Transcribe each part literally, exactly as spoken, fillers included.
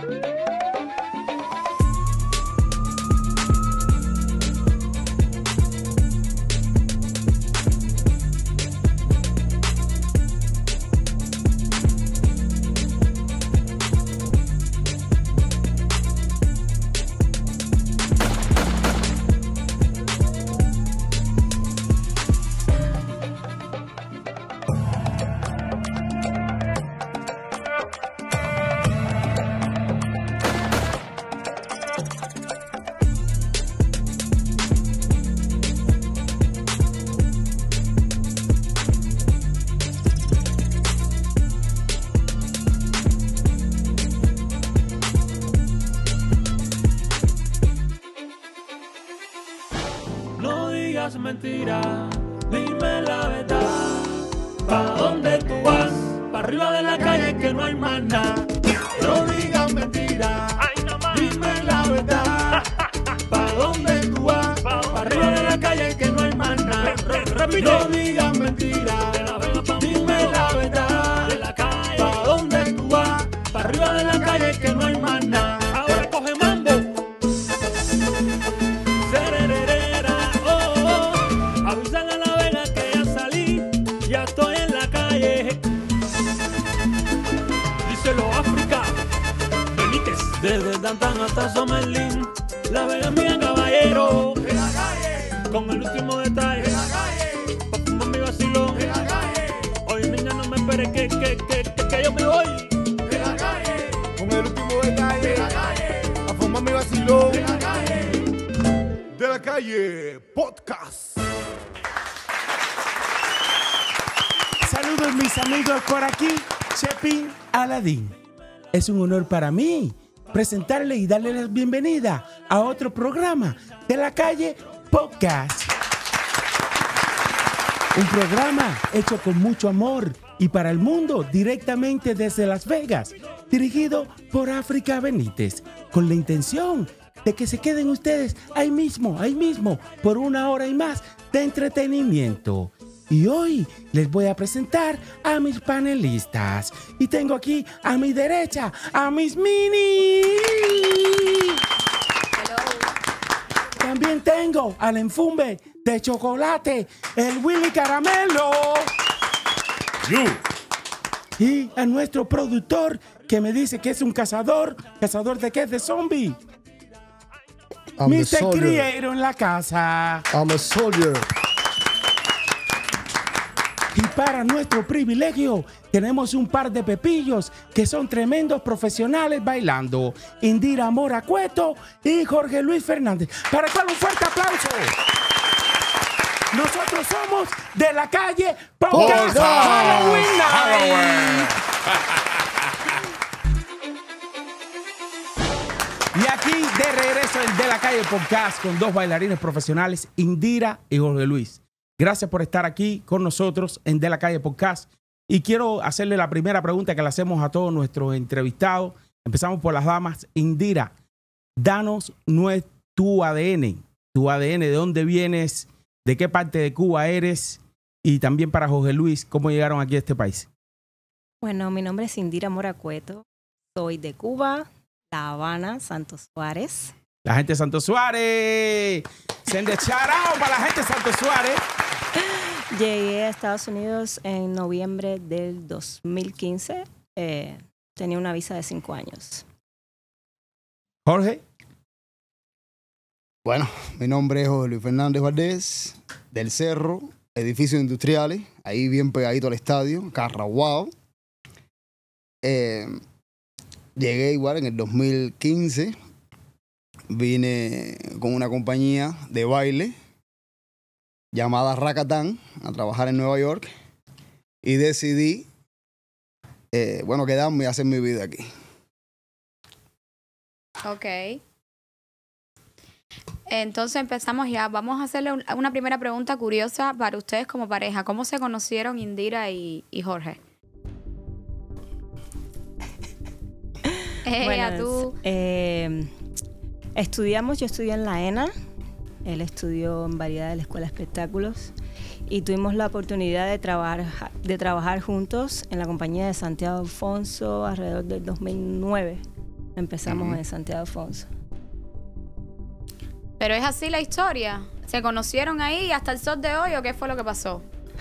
Mentira, dime la verdad. ¿Pa' dónde tú vas? ¿Pa' arriba de la calle que no hay más nada? No digas mentira, dime la verdad. ¿Pa' dónde tú vas? ¿Pa' arriba de la calle que no hay más nada? No digas mentira, dime la verdad. ¿Pa' dónde tú vas? ¿Pa' arriba de la calle que no hay más nada? Ahora coge mambo. Avisan a La Vega que ya salí, ya estoy en la calle. Díselo África, Benítez. Desde Dantan hasta Somerlin, La Vega es mía, caballero. En la calle, con el último detalle. En la calle, pa' fumar mi vacilón. En la calle, oye niña no me esperes que, que, que, que, que yo me voy. En la calle, con el último detalle. En la calle, pa' fumar mi vacilón. En la calle, de la calle, podcast. Saludos mis amigos por aquí, Chepin Aladín. Es un honor para mí presentarle y darle la bienvenida a otro programa de la calle Podcast. Un programa hecho con mucho amor y para el mundo directamente desde Las Vegas, dirigido por África Benítez, con la intención de que se queden ustedes ahí mismo, ahí mismo, por una hora y más de entretenimiento. Y hoy les voy a presentar a mis panelistas. Y tengo aquí a mi derecha a Miss Mini. Hello. También tengo al enfumbe de chocolate, el Willy Caramelo. You. Y a nuestro productor que me dice que es un cazador. ¿Cazador de qué? ¿De zombie? I'm a mister soldier. Criero en la casa. I'm a soldier. Y para nuestro privilegio, tenemos un par de pepillos que son tremendos profesionales bailando. Indira Mora Cueto y Jorge Luis Fernández. Para cual un fuerte aplauso. Nosotros somos de la calle Podcast Podcast. Halloween Night. Y aquí de regreso en De la Calle Podcast con dos bailarines profesionales, Indira y Jorge Luis. Gracias por estar aquí con nosotros en De la Calle Podcast. Y quiero hacerle la primera pregunta que le hacemos a todos nuestros entrevistados. Empezamos por las damas. Indira, danos nue- tu A D N. Tu A D N, de dónde vienes, de qué parte de Cuba eres. Y también para Jorge Luis, cómo llegaron aquí a este país. Bueno, mi nombre es Indira Mora Cueto. Soy de Cuba, La Habana, Santos Suárez. La gente de Santos Suárez. Send a shout out para la gente de Santos Suárez. Llegué a Estados Unidos en noviembre del dos mil quince. Eh, tenía una visa de cinco años. Jorge. Bueno, mi nombre es Jorge Luis Fernández Valdés, del Cerro, Edificios Industriales, ahí bien pegadito al estadio, Carraguao. Eh, llegué igual en el dos mil quince, vine con una compañía de baile llamada Rakatán a trabajar en Nueva York y decidí, eh, bueno, quedarme y hacer mi vida aquí. Ok. Entonces empezamos ya. Vamos a hacerle un- una primera pregunta curiosa para ustedes como pareja. ¿Cómo se conocieron Indira y, y Jorge? Ella, Bueno, tú. eh, estudiamos, yo estudié en la ENA. Él estudió en variedad de la Escuela de Espectáculos. Y tuvimos la oportunidad de trabajar, de trabajar juntos en la compañía de Santiago Alfonso alrededor del dos mil nueve. Empezamos Ujú. en Santiago Alfonso. Pero es así la historia. ¿Se conocieron ahí hasta el sol de hoy o qué fue lo que pasó?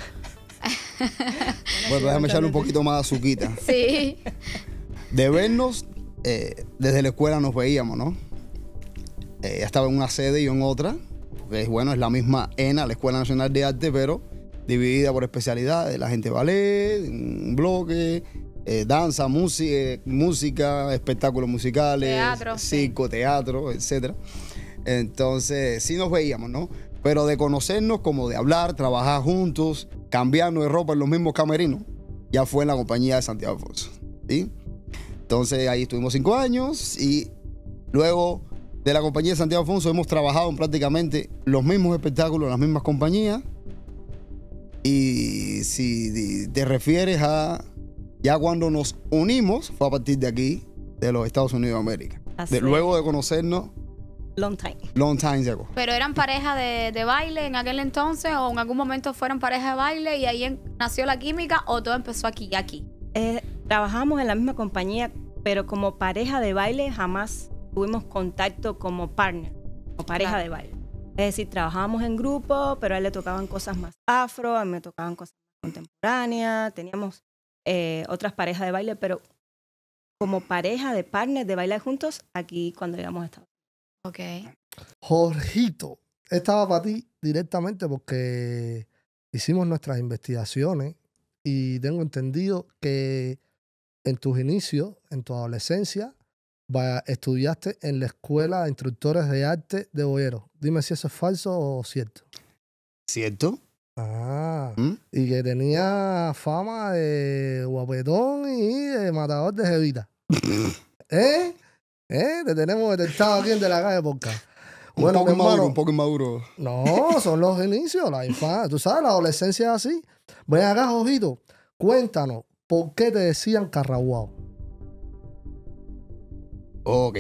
Bueno, déjame echarle un poquito más de azuquita. Sí. De vernos, eh, desde la escuela nos veíamos, ¿no? Eh, ella estaba en una sede y yo en otra. Porque es bueno, es la misma ENA, la Escuela Nacional de Arte, pero dividida por especialidades. La gente ballet, un bloque, eh, danza, música, música, espectáculos musicales, Teatro, circo, sí. teatro, etcétera. Entonces, sí nos veíamos, ¿no? Pero de conocernos, como de hablar, trabajar juntos, cambiarnos de ropa en los mismos camerinos, ya fue en la compañía de Santiago Alfonso, ¿sí? Entonces, ahí estuvimos cinco años y luego de la compañía de Santiago Alfonso hemos trabajado en prácticamente los mismos espectáculos, las mismas compañías. Y si te refieres a ya cuando nos unimos, fue a partir de aquí, de los Estados Unidos de América. De, luego de conocernos, Long time. long time ago. ¿Pero eran pareja de, de baile en aquel entonces o en algún momento fueron pareja de baile y ahí en- nació la química o todo empezó aquí y aquí? Eh, trabajamos en la misma compañía, pero como pareja de baile jamás tuvimos contacto como partner, como pareja Claro. de baile. Es decir, trabajábamos en grupo, pero a él le tocaban cosas más afro, a mí me tocaban cosas más contemporáneas, teníamos eh, otras parejas de baile, pero como pareja de partner de bailar juntos, aquí cuando llegamos a Estados Ok. Jorgito, estaba para ti directamente porque hicimos nuestras investigaciones y tengo entendido que en tus inicios, en tu adolescencia, va- estudiaste en la Escuela de Instructores de Arte de Boyero. Dime si eso es falso o cierto. ¿Cierto? Ah, ¿Mm? y que tenía fama de guapetón y de matador de jevita. ¿Eh? ¿Eh? Te tenemos detectado aquí en De La Calle Podcast. Un Bueno, poco mi hermano, inmaduro, un poco inmaduro. no, son los inicios, la infancia. Tú sabes, la adolescencia es así. Ven acá, Jojito, cuéntanos, ¿por qué te decían Carraguao? Ok.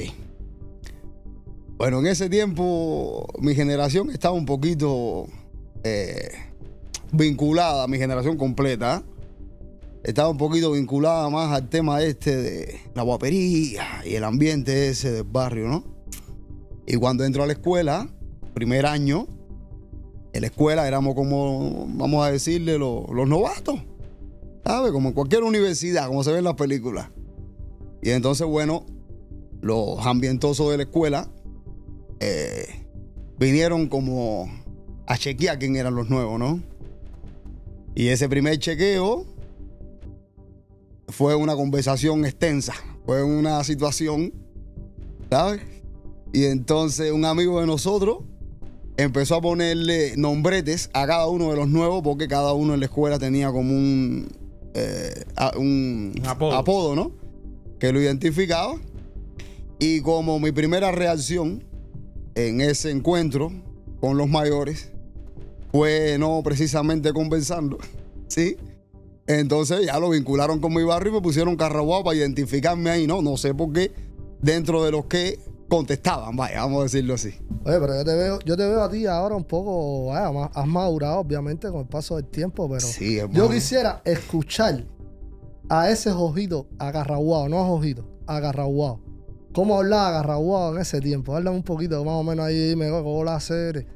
Bueno, en ese tiempo mi generación estaba un poquito eh, vinculada, mi generación completa, estaba un poquito vinculada más al tema este de la guapería y el ambiente ese del barrio, ¿no? Y cuando entro a la escuela, primer año, en la escuela éramos como, vamos a decirle, los, los novatos, ¿sabes? Como en cualquier universidad, como se ve en las películas. Y entonces, bueno, los ambientosos de la escuela eh, vinieron como a chequear quién eran los nuevos, ¿no? Y ese primer chequeo fue una conversación extensa, fue una situación, ¿sabes? Y entonces un amigo de nosotros empezó a ponerle nombretes a cada uno de los nuevos porque cada uno en la escuela tenía como un, eh, a- un Un apodo. apodo, ¿no? Que lo identificaba. Y como mi primera reacción en ese encuentro con los mayores fue no precisamente conversando, ¿sí? Entonces ya lo vincularon con mi barrio y me pusieron Carraguao para identificarme ahí, ¿no? No sé por qué, dentro de los que contestaban, vaya, vamos a decirlo así. Oye, pero yo te veo, yo te veo a ti ahora un poco, vaya, más- has madurado obviamente con el paso del tiempo, pero Sí, hermano. yo quisiera escuchar a ese Jojito agarraguado, no a Jojito, agarraguado. ¿Cómo hablaba agarraguado en ese tiempo? Háblame un poquito más o menos ahí, dime cómo la hacer.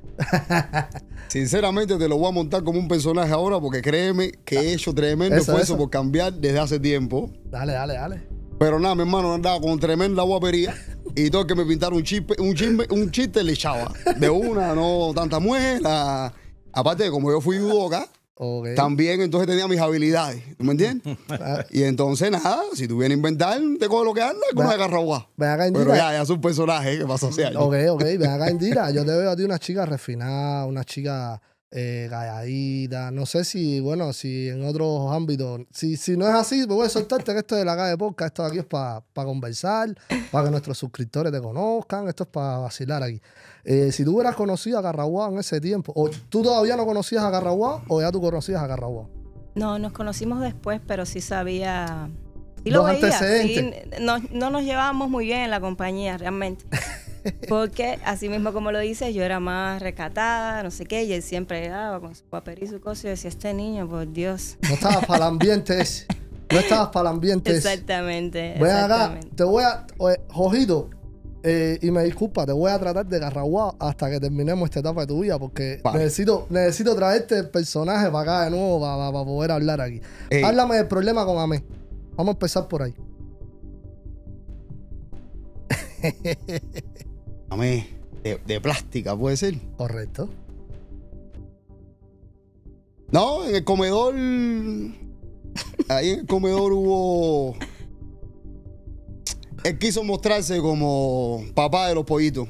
Sinceramente te lo voy a montar como un personaje ahora porque créeme que he hecho tremendo Eso, esfuerzo eso. por cambiar desde hace tiempo. Dale, dale, dale. Pero nada, mi hermano andaba con tremenda guapería y todo el que me pintara un chiste, un chisme, un chiste le echaba. De una, no tanta muela. Aparte de como yo fui judoka, Ok. también entonces tenía mis habilidades. ¿Tú me entiendes? Ah, Y entonces nada, si tú vienes a inventar, te coge lo que anda con Ve- una garraguá. Ven acá, Pero Indira. ya, ya es un personaje que pasó hace años. Ok, ok, ven acá, Indira. Yo te veo a ti una chica refinada, una chica eh, calladita. No sé si, bueno, si en otros ámbitos. Si, si no es así, pues voy a soltarte que esto de La Calle Podcast, esto de aquí es para conversar, para que nuestros suscriptores te conozcan, esto es para vacilar aquí. Eh, si tú hubieras conocido a Carraguao en ese tiempo, o tú todavía no conocías a Carraguao, o ya tú conocías a Carraguao. No, nos conocimos después, pero sí sabía. Sí Los lo veía. antecedentes. Sí, no, no nos llevábamos muy bien en la compañía, realmente. Porque, así mismo como lo dices, yo era más recatada, no sé qué, y él siempre llegaba con su papel y su cosa y decía, este niño, por Dios. No estaba para el ambiente ese. No estabas para el ambiente. Exactamente. Ven acá, exactamente. te voy a... Oye, Jojito, eh, y me disculpa, te voy a tratar de garraguao hasta que terminemos esta etapa de tu vida, porque Vale. necesito, necesito traerte el personaje para acá de nuevo para, para, para poder hablar aquí. Ey. Háblame del problema con Amé. Vamos a empezar por ahí. Amé, de, de plástica, puede ser. Correcto. No, en el comedor. Ahí en el comedor hubo. Él quiso mostrarse como papá de los pollitos.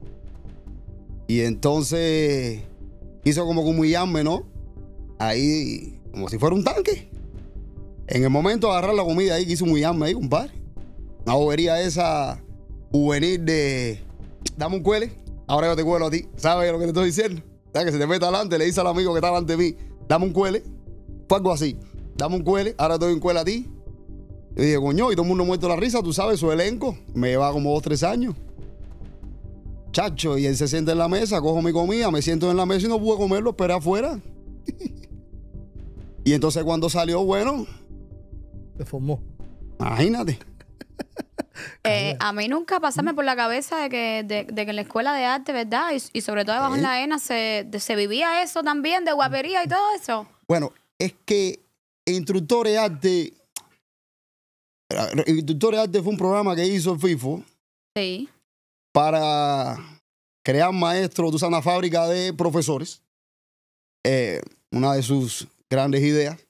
Y entonces quiso como que humillarme, ¿no? Ahí, como si fuera un tanque. En el momento de agarrar la comida ahí, quiso humillarme ahí, compadre. Una bobería esa juvenil de. Dame un cuele, ahora yo te cuelo a ti. ¿Sabes lo que te estoy diciendo? ¿Sabes? Que se te mete adelante, le dice al amigo que está delante de mí, dame un cuele. Fue algo así. Dame un cuele, ahora te doy un cuele a ti. Y dije, coño, y todo el mundo muerto la risa, tú sabes, su elenco. Me lleva como dos, tres años. Chacho, y él se sienta en la mesa, cojo mi comida, me siento en la mesa y no pude comerlo, esperé afuera. Y entonces cuando salió, bueno, Se formó. imagínate. Eh, a mí nunca pasarme por la cabeza de que, de, de que en la escuela de arte, ¿verdad? Y, y sobre todo debajo en la ENA se, de- se vivía eso también, de guapería y todo eso. Bueno, es que Instructores de Arte, Instructores de Arte fue un programa que hizo el FIFO Sí. para crear maestros, tú sabes, una fábrica de profesores. Eh, una de sus grandes ideas.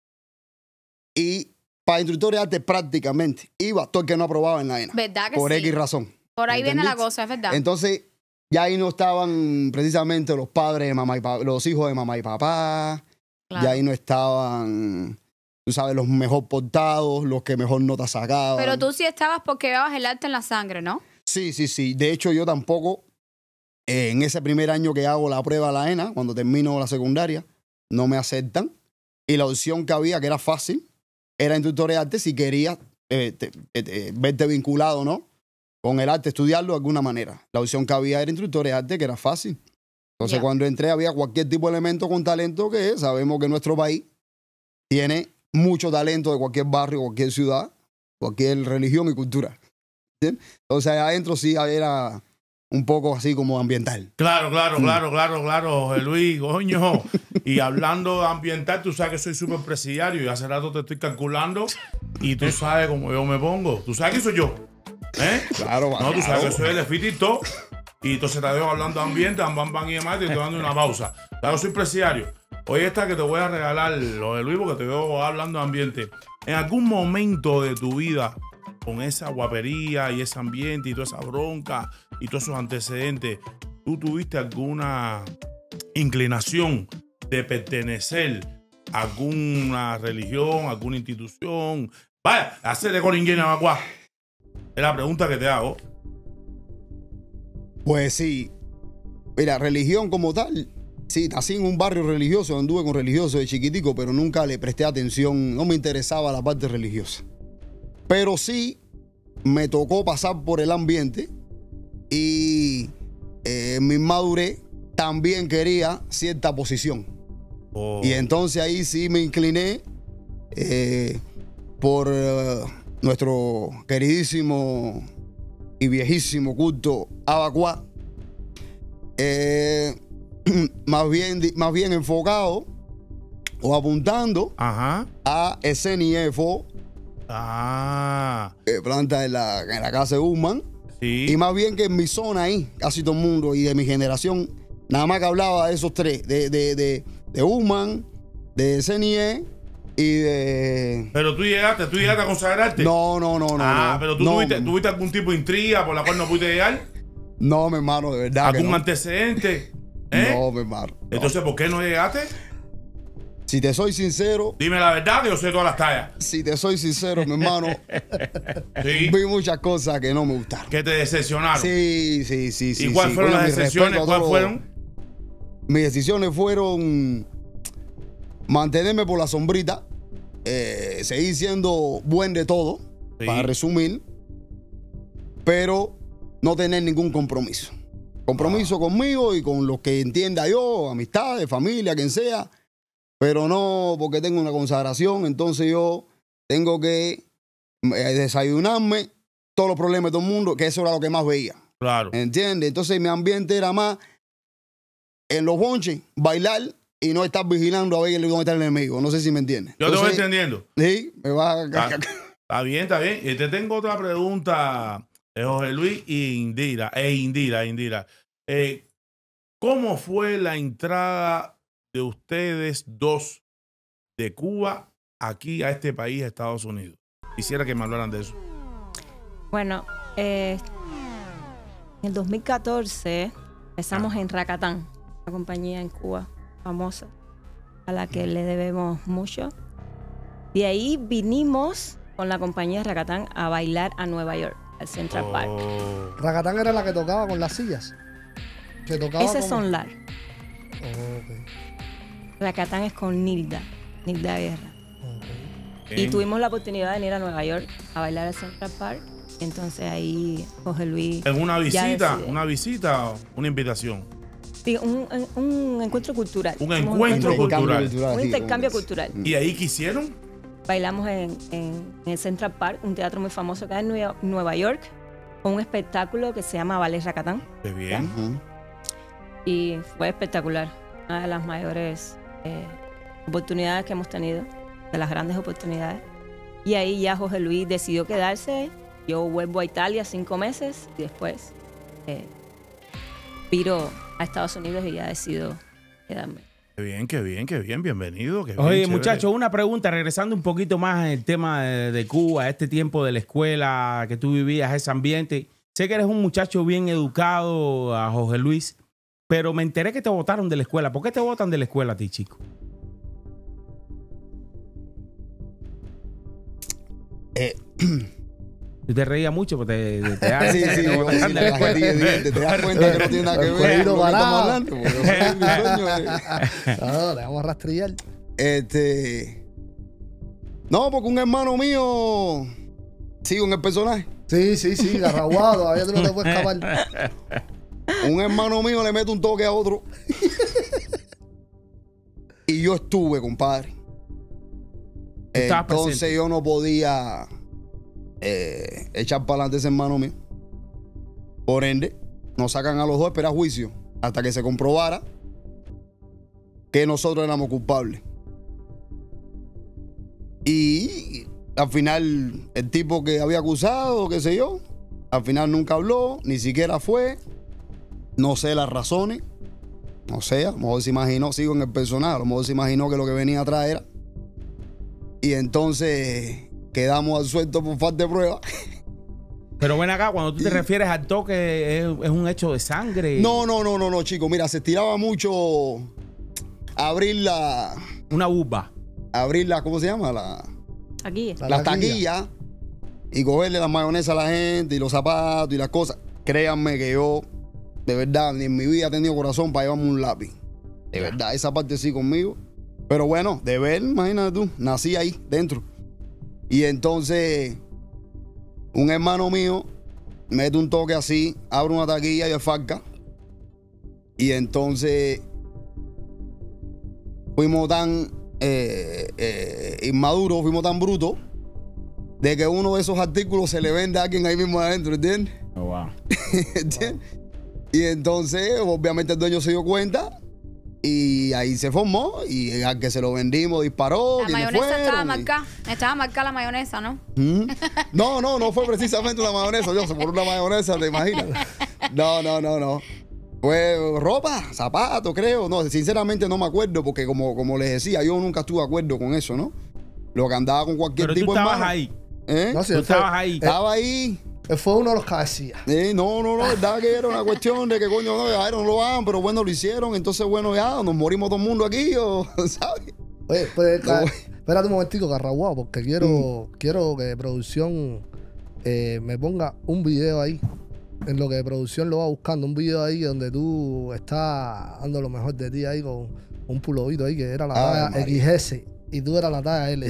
Y para Instructores de Arte prácticamente iba todo el que no aprobaba en la ENA. ¿Verdad que Por sí? X razón. Por ahí viene la ¿Entendiste? cosa, es verdad. Entonces, ya ahí no estaban precisamente los padres de mamá y papá, los hijos de mamá y papá. Claro. Ya ahí no estaban, tú sabes, los mejor portados, los que mejor notas sacaban. Pero tú sí estabas porque llevabas el arte en la sangre, ¿no? Sí, sí, sí. De hecho, yo tampoco, eh, en ese primer año que hago la prueba a la ENA, cuando termino la secundaria, no me aceptan. Y la opción que había, que era fácil, era Instructores de Arte si querías eh, te- eh, eh, verte vinculado, ¿no? Con el arte, estudiarlo de alguna manera. La opción que había era Instructores de Arte, que era fácil. Entonces, Ya. cuando entré, había cualquier tipo de elemento con talento que sabemos que nuestro país tiene mucho talento de cualquier barrio, cualquier ciudad, cualquier religión y cultura. ¿Entiendes? Entonces, adentro sí era un poco así como ambiental. Claro, claro, claro, claro, claro, José Luis, coño. Y hablando de ambiental, tú sabes que soy súper presidiario y hace rato te estoy calculando y tú sabes cómo yo me pongo. ¿Tú sabes quién soy yo? ¿Eh? Claro, No, tú sabes claro. que soy el efitito. Y entonces te veo hablando de ambiente, bam, bam, bam y demás, y te estoy dando una pausa. Claro, soy presidiario. Hoy está que te voy a regalar, lo de Luis, porque te veo hablando de ambiente. En algún momento de tu vida, con esa guapería y ese ambiente y toda esa bronca y todos esos antecedentes, ¿tú tuviste alguna inclinación de pertenecer a alguna religión, alguna institución? Vaya, hacerle con Inguena Macuá. Es la pregunta que te hago. Pues sí. Mira, religión como tal. Sí, nací en un barrio religioso, anduve con religiosos de chiquitico, pero nunca le presté atención, no me interesaba la parte religiosa. Pero sí me tocó pasar por el ambiente y eh, en mi madurez también quería cierta posición. Oh. Y entonces ahí sí me incliné eh, por eh, nuestro queridísimo y viejísimo culto Abacuá. Eh, más, bien, di- más bien enfocado o apuntando Ajá. a S N I F O, Ah. eh, planta en la, en la casa de Usman. Sí. Y más bien que en mi zona ahí, casi todo el mundo y de mi generación, nada más que hablaba de esos tres, de, de, de, de Usman, de S N I E y de... Pero tú llegaste, tú llegaste a consagrarte. No, no, no, no. Ah, no. pero tú no, tuviste, tuviste algún tipo de intriga por la cual no pudiste llegar. No, mi hermano, de verdad que ¿Algún no. antecedente? ¿Eh? No, mi hermano. no. Entonces, ¿por qué no llegaste? Si te soy sincero, Dime la verdad, que yo sé todas las tallas. si te soy sincero, mi hermano, Sí. vi muchas cosas que no me gustaron. Que te decepcionaron. Sí, sí, sí, sí. ¿Y cuáles sí. fueron Coño, las mi decisiones? respeto a ¿Cuáles todos. fueron? Mis decisiones fueron mantenerme por la sombrita, eh, seguir siendo buen de todo, Sí. para resumir, pero no tener ningún compromiso. Compromiso conmigo y con los que entienda yo, amistades, familia, quien sea, pero no porque tengo una consagración, entonces yo tengo que eh, desayunarme todos los problemas de todo el mundo, que eso era lo que más veía. Claro. ¿Entiendes? Entonces mi ambiente era más en los bonches, bailar y no estar vigilando a ver dónde está el enemigo. No sé si me entiendes. Yo te voy Entonces, entendiendo. Sí, me va a... Está, está bien, está bien. Y te tengo otra pregunta, eh, José Luis y Indira. E Indira, Indira. Eh, ¿Cómo fue la entrada de ustedes dos de Cuba aquí a este país, a Estados Unidos? Quisiera que me hablaran de eso. Bueno, eh, en el dos mil catorce empezamos en Rakatán, una compañía en Cuba famosa, a la que le debemos mucho. De ahí vinimos con la compañía Rakatán a bailar a Nueva York, al Central Oh. Park. Rakatán era la que tocaba con las sillas. Que tocaba Ese es como- Sonlar. Oh, ok, Rakatán es con Nilda, Nilda Guerra. ok. Y Bien. tuvimos la oportunidad de venir a Nueva York a bailar al Central Park. Entonces ahí Jorge Luis... ¿En una ya visita? decide. ¿Una visita o una invitación? Sí, un, un- un encuentro cultural. Un Hicimos encuentro encuentro- cultural. Un sí, intercambio como- cultural. ¿Y ahí qué hicieron? Bailamos en, en- en el Central Park, un teatro muy famoso acá en Nueva, Nueva York, con un espectáculo que se llama Ballet Rakatán. Qué bien. Ujú. Y fue espectacular. Una de las mayores eh, oportunidades que hemos tenido, de las grandes oportunidades. Y ahí ya Jorge Luis decidió quedarse. Yo vuelvo a Italia cinco meses y después eh, viro a Estados Unidos y ya decido quedarme. Qué bien, qué bien, qué bien. Bienvenido. Qué bien, Oye, chévere. muchachos, una pregunta, regresando un poquito más en el tema de, de Cuba, este tiempo de la escuela que tú vivías, ese ambiente. Sé que eres un muchacho bien educado, a Jorge Luis, pero me enteré que te botaron de la escuela. ¿Por qué te botan de la escuela a ti, chico? Eh, Tú te reías mucho, porque te, te, te da sí, risa que sí, te yo, botaran sí, de la la escuela. gente evidente, te das cuenta que no tiene nada que El ver con cuerito lo que estamos parado. hablando. Porque yo soy mi sueño es- No, le vamos a rastrillar. Este. No, porque un hermano mío. Sigo en el personaje. Sí, sí, sí, garraguado, todavía tú no te puedes escapar. Un hermano mío le mete un toque a otro. Y yo estuve, compadre. Estabas Entonces presente. yo no podía eh, echar para adelante ese hermano mío. Por ende, nos sacan a los dos a esperar juicio hasta que se comprobara que nosotros éramos culpables. Y al final, el tipo que había acusado, qué sé yo, al final nunca habló, ni siquiera fue. No sé las razones. No sé, a lo mejor se imaginó, sigo en el personaje, a lo mejor se imaginó que lo que venía atrás era. Y entonces quedamos al suelto por falta de prueba. Pero ven acá, cuando tú te refieres al toque, ¿es, es un hecho de sangre? No, no, no, no, no, chicos. Mira, se estiraba mucho abrir la. Una uva. Abrir la, ¿cómo se llama? La, Aquí. La las taquilla. taquillas y cogerle las mayonesas a la gente y los zapatos y las cosas. Créanme que yo, de verdad, ni en mi vida he tenido corazón para llevarme un lápiz. De verdad, esa parte sí conmigo. Pero bueno, de ver, imagínate tú, nací ahí, dentro. Y entonces, un hermano mío mete un toque así, abre una taquilla y desfalca. Y entonces, fuimos tan eh, eh, inmaduros, fuimos tan brutos, de que uno de esos artículos se le vende a alguien ahí mismo adentro, ¿entiendes? Oh, wow. ¿Entiendes? Y entonces, obviamente, el dueño se dio cuenta y ahí se formó. Y al que se lo vendimos disparó. La ¿quiénes mayonesa estaba fueron? Y- marcada. Estaba marcada la mayonesa, ¿no? ¿Mm? No, no, no fue precisamente una mayonesa. Yo, por una mayonesa, ¿te imaginas? No, no, no, no. Fue ropa, zapatos, creo. No, sinceramente no me acuerdo porque, como, como les decía, yo nunca estuve de acuerdo con eso, ¿no? Lo que andaba con cualquier Pero tú tipo de estabas mano. ahí. ¿Eh? No, sí, Tú él fue, estabas ahí. Estaba ahí. él fue uno de los cabecillas. Eh, no, no, no, verdad que era una cuestión de que coño no, ya no lo hagan, pero bueno, lo hicieron, entonces bueno, ya nos morimos todo el mundo aquí, o, ¿sabes? Oye, pues, No, ca- güey. espérate un momentico, Carraguao, porque quiero, quiero que producción eh, me ponga un video ahí. En lo que producción lo va buscando, un video ahí donde tú estás dando lo mejor de ti ahí con un pulovito ahí que era la Ay, talla María. equis ese y tú eras la talla ele.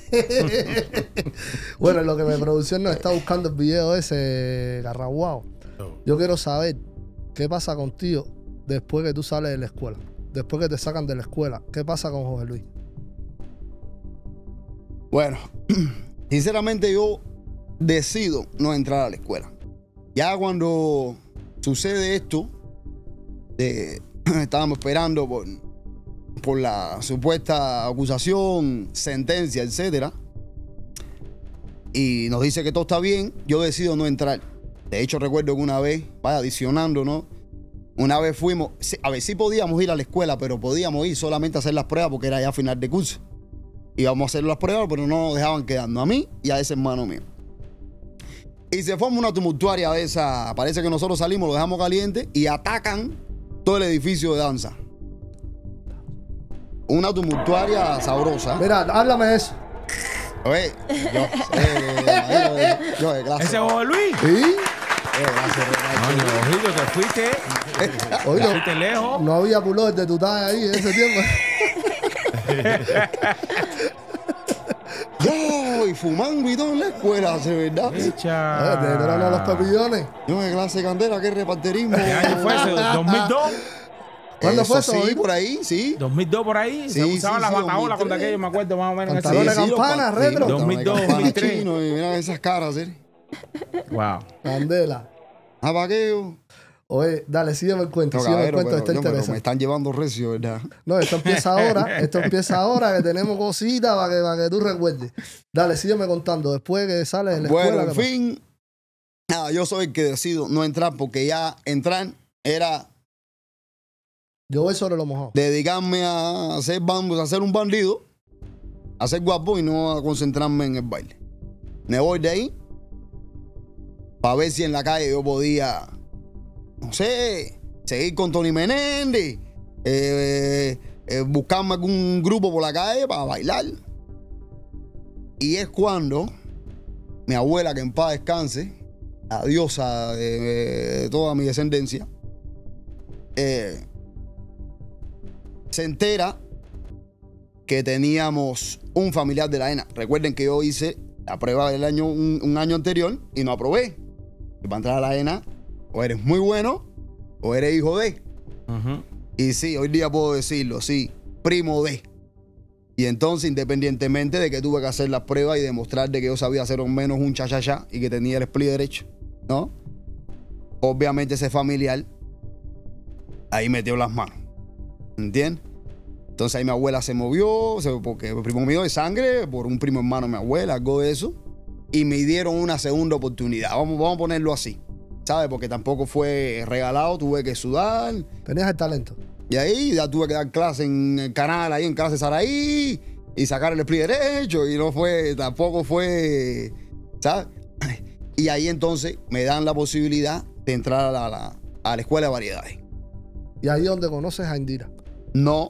Bueno, en lo que mi producción nos está buscando el video ese, Carraguao, yo quiero saber qué pasa contigo después que tú sales de la escuela. Después que te sacan de la escuela, ¿qué pasa con Jorge Luis? Bueno, sinceramente yo decido no entrar a la escuela. Ya cuando sucede esto, de, estábamos esperando por, por la supuesta acusación, sentencia, etcétera, y nos dice que todo está bien, yo decido no entrar. De hecho, recuerdo que una vez, vaya, adicionando, ¿no? Una vez fuimos, a ver, sí podíamos ir a la escuela, pero podíamos ir solamente a hacer las pruebas porque era ya final de curso. Íbamos a hacer las pruebas, pero no nos dejaban quedando a mí y a ese hermano mío. Y se forma una tumultuaria de esa. Parece que nosotros salimos, lo dejamos caliente y atacan todo el edificio de danza. Una tumultuaria sabrosa. Mira, háblame de eso. Oye, yo, eh, yo de clase. ¿Ese es Jorge Luis? ¿Sí? Eh, gracias, Coño, ojito, te fuiste. Oye, Te fuiste lejos. no había pulor de tu talla ahí en ese tiempo. Yo, y fumando y todo en la escuela, ¿de verdad? Echa. Oye, te dieron a los pepillones. Yo de clase de candela, qué reparterismo. ¿Qué año fue ese? ¿dos mil dos? ¿Cuándo fue eso? eso? Sí, por ahí, sí. dos mil dos por ahí. Sí, Se usaban sí, las sí, bataolas con dos mil tres. aquello, me acuerdo más o menos. en ese Pantalones tiempo. de campana, los- retro. los dos mil dos, pantalones de dos mil tres. campana chinos, y mira esas caras, ¿eh? Wow. Candela. Apaqueo. Oye, dale, sígueme el cuento, No, sígueme el cabrero, cuento, pero, está no, pero me interesante. están llevando recio, ¿verdad? No, esto empieza ahora, esto empieza ahora, que tenemos cositas para que, para que tú recuerdes. Dale, sígueme contando, después que sales de la Bueno, escuela. en ¿qué pasa? fin, nada, yo soy el que decido no entrar porque ya entrar era Yo voy sobre lo mojado. dedicarme a ser, bam- a ser un bandido, a ser guapo y no a concentrarme en el baile. Me voy de ahí para ver si en la calle yo podía, no sé, seguir con Tony Menéndez, eh, eh, buscarme algún grupo por la calle para bailar. Y es cuando mi abuela, que en paz descanse, la diosa de, de toda mi descendencia, eh, se entera que teníamos un familiar de la E N A. Recuerden que yo hice la prueba del año, un, un año anterior y no aprobé. Y para entrar a la E N A, o eres muy bueno o eres hijo de. Ujú. Y sí, hoy día puedo decirlo, sí, primo de. Y entonces, independientemente de que tuve que hacer las pruebas y demostrar de que yo sabía hacer o menos un cha-cha-cha y que tenía el split derecho, ¿no? Obviamente ese familiar ahí metió las manos. ¿Entiendes? Entonces ahí mi abuela se movió, se- porque el primo mío de sangre, por un primo hermano de mi abuela, algo de eso, y me dieron una segunda oportunidad. Vamos, vamos a ponerlo así, ¿sabes? Porque tampoco fue regalado, tuve que sudar. Tenías el talento. Y ahí ya tuve que dar clase en el canal, ahí en clase Saraí, y sacar el split derecho, y no fue, tampoco fue, ¿sabes? Y ahí entonces me dan la posibilidad de entrar a la, a la- a la escuela de variedades. Y ahí es donde conoces a Indira. No,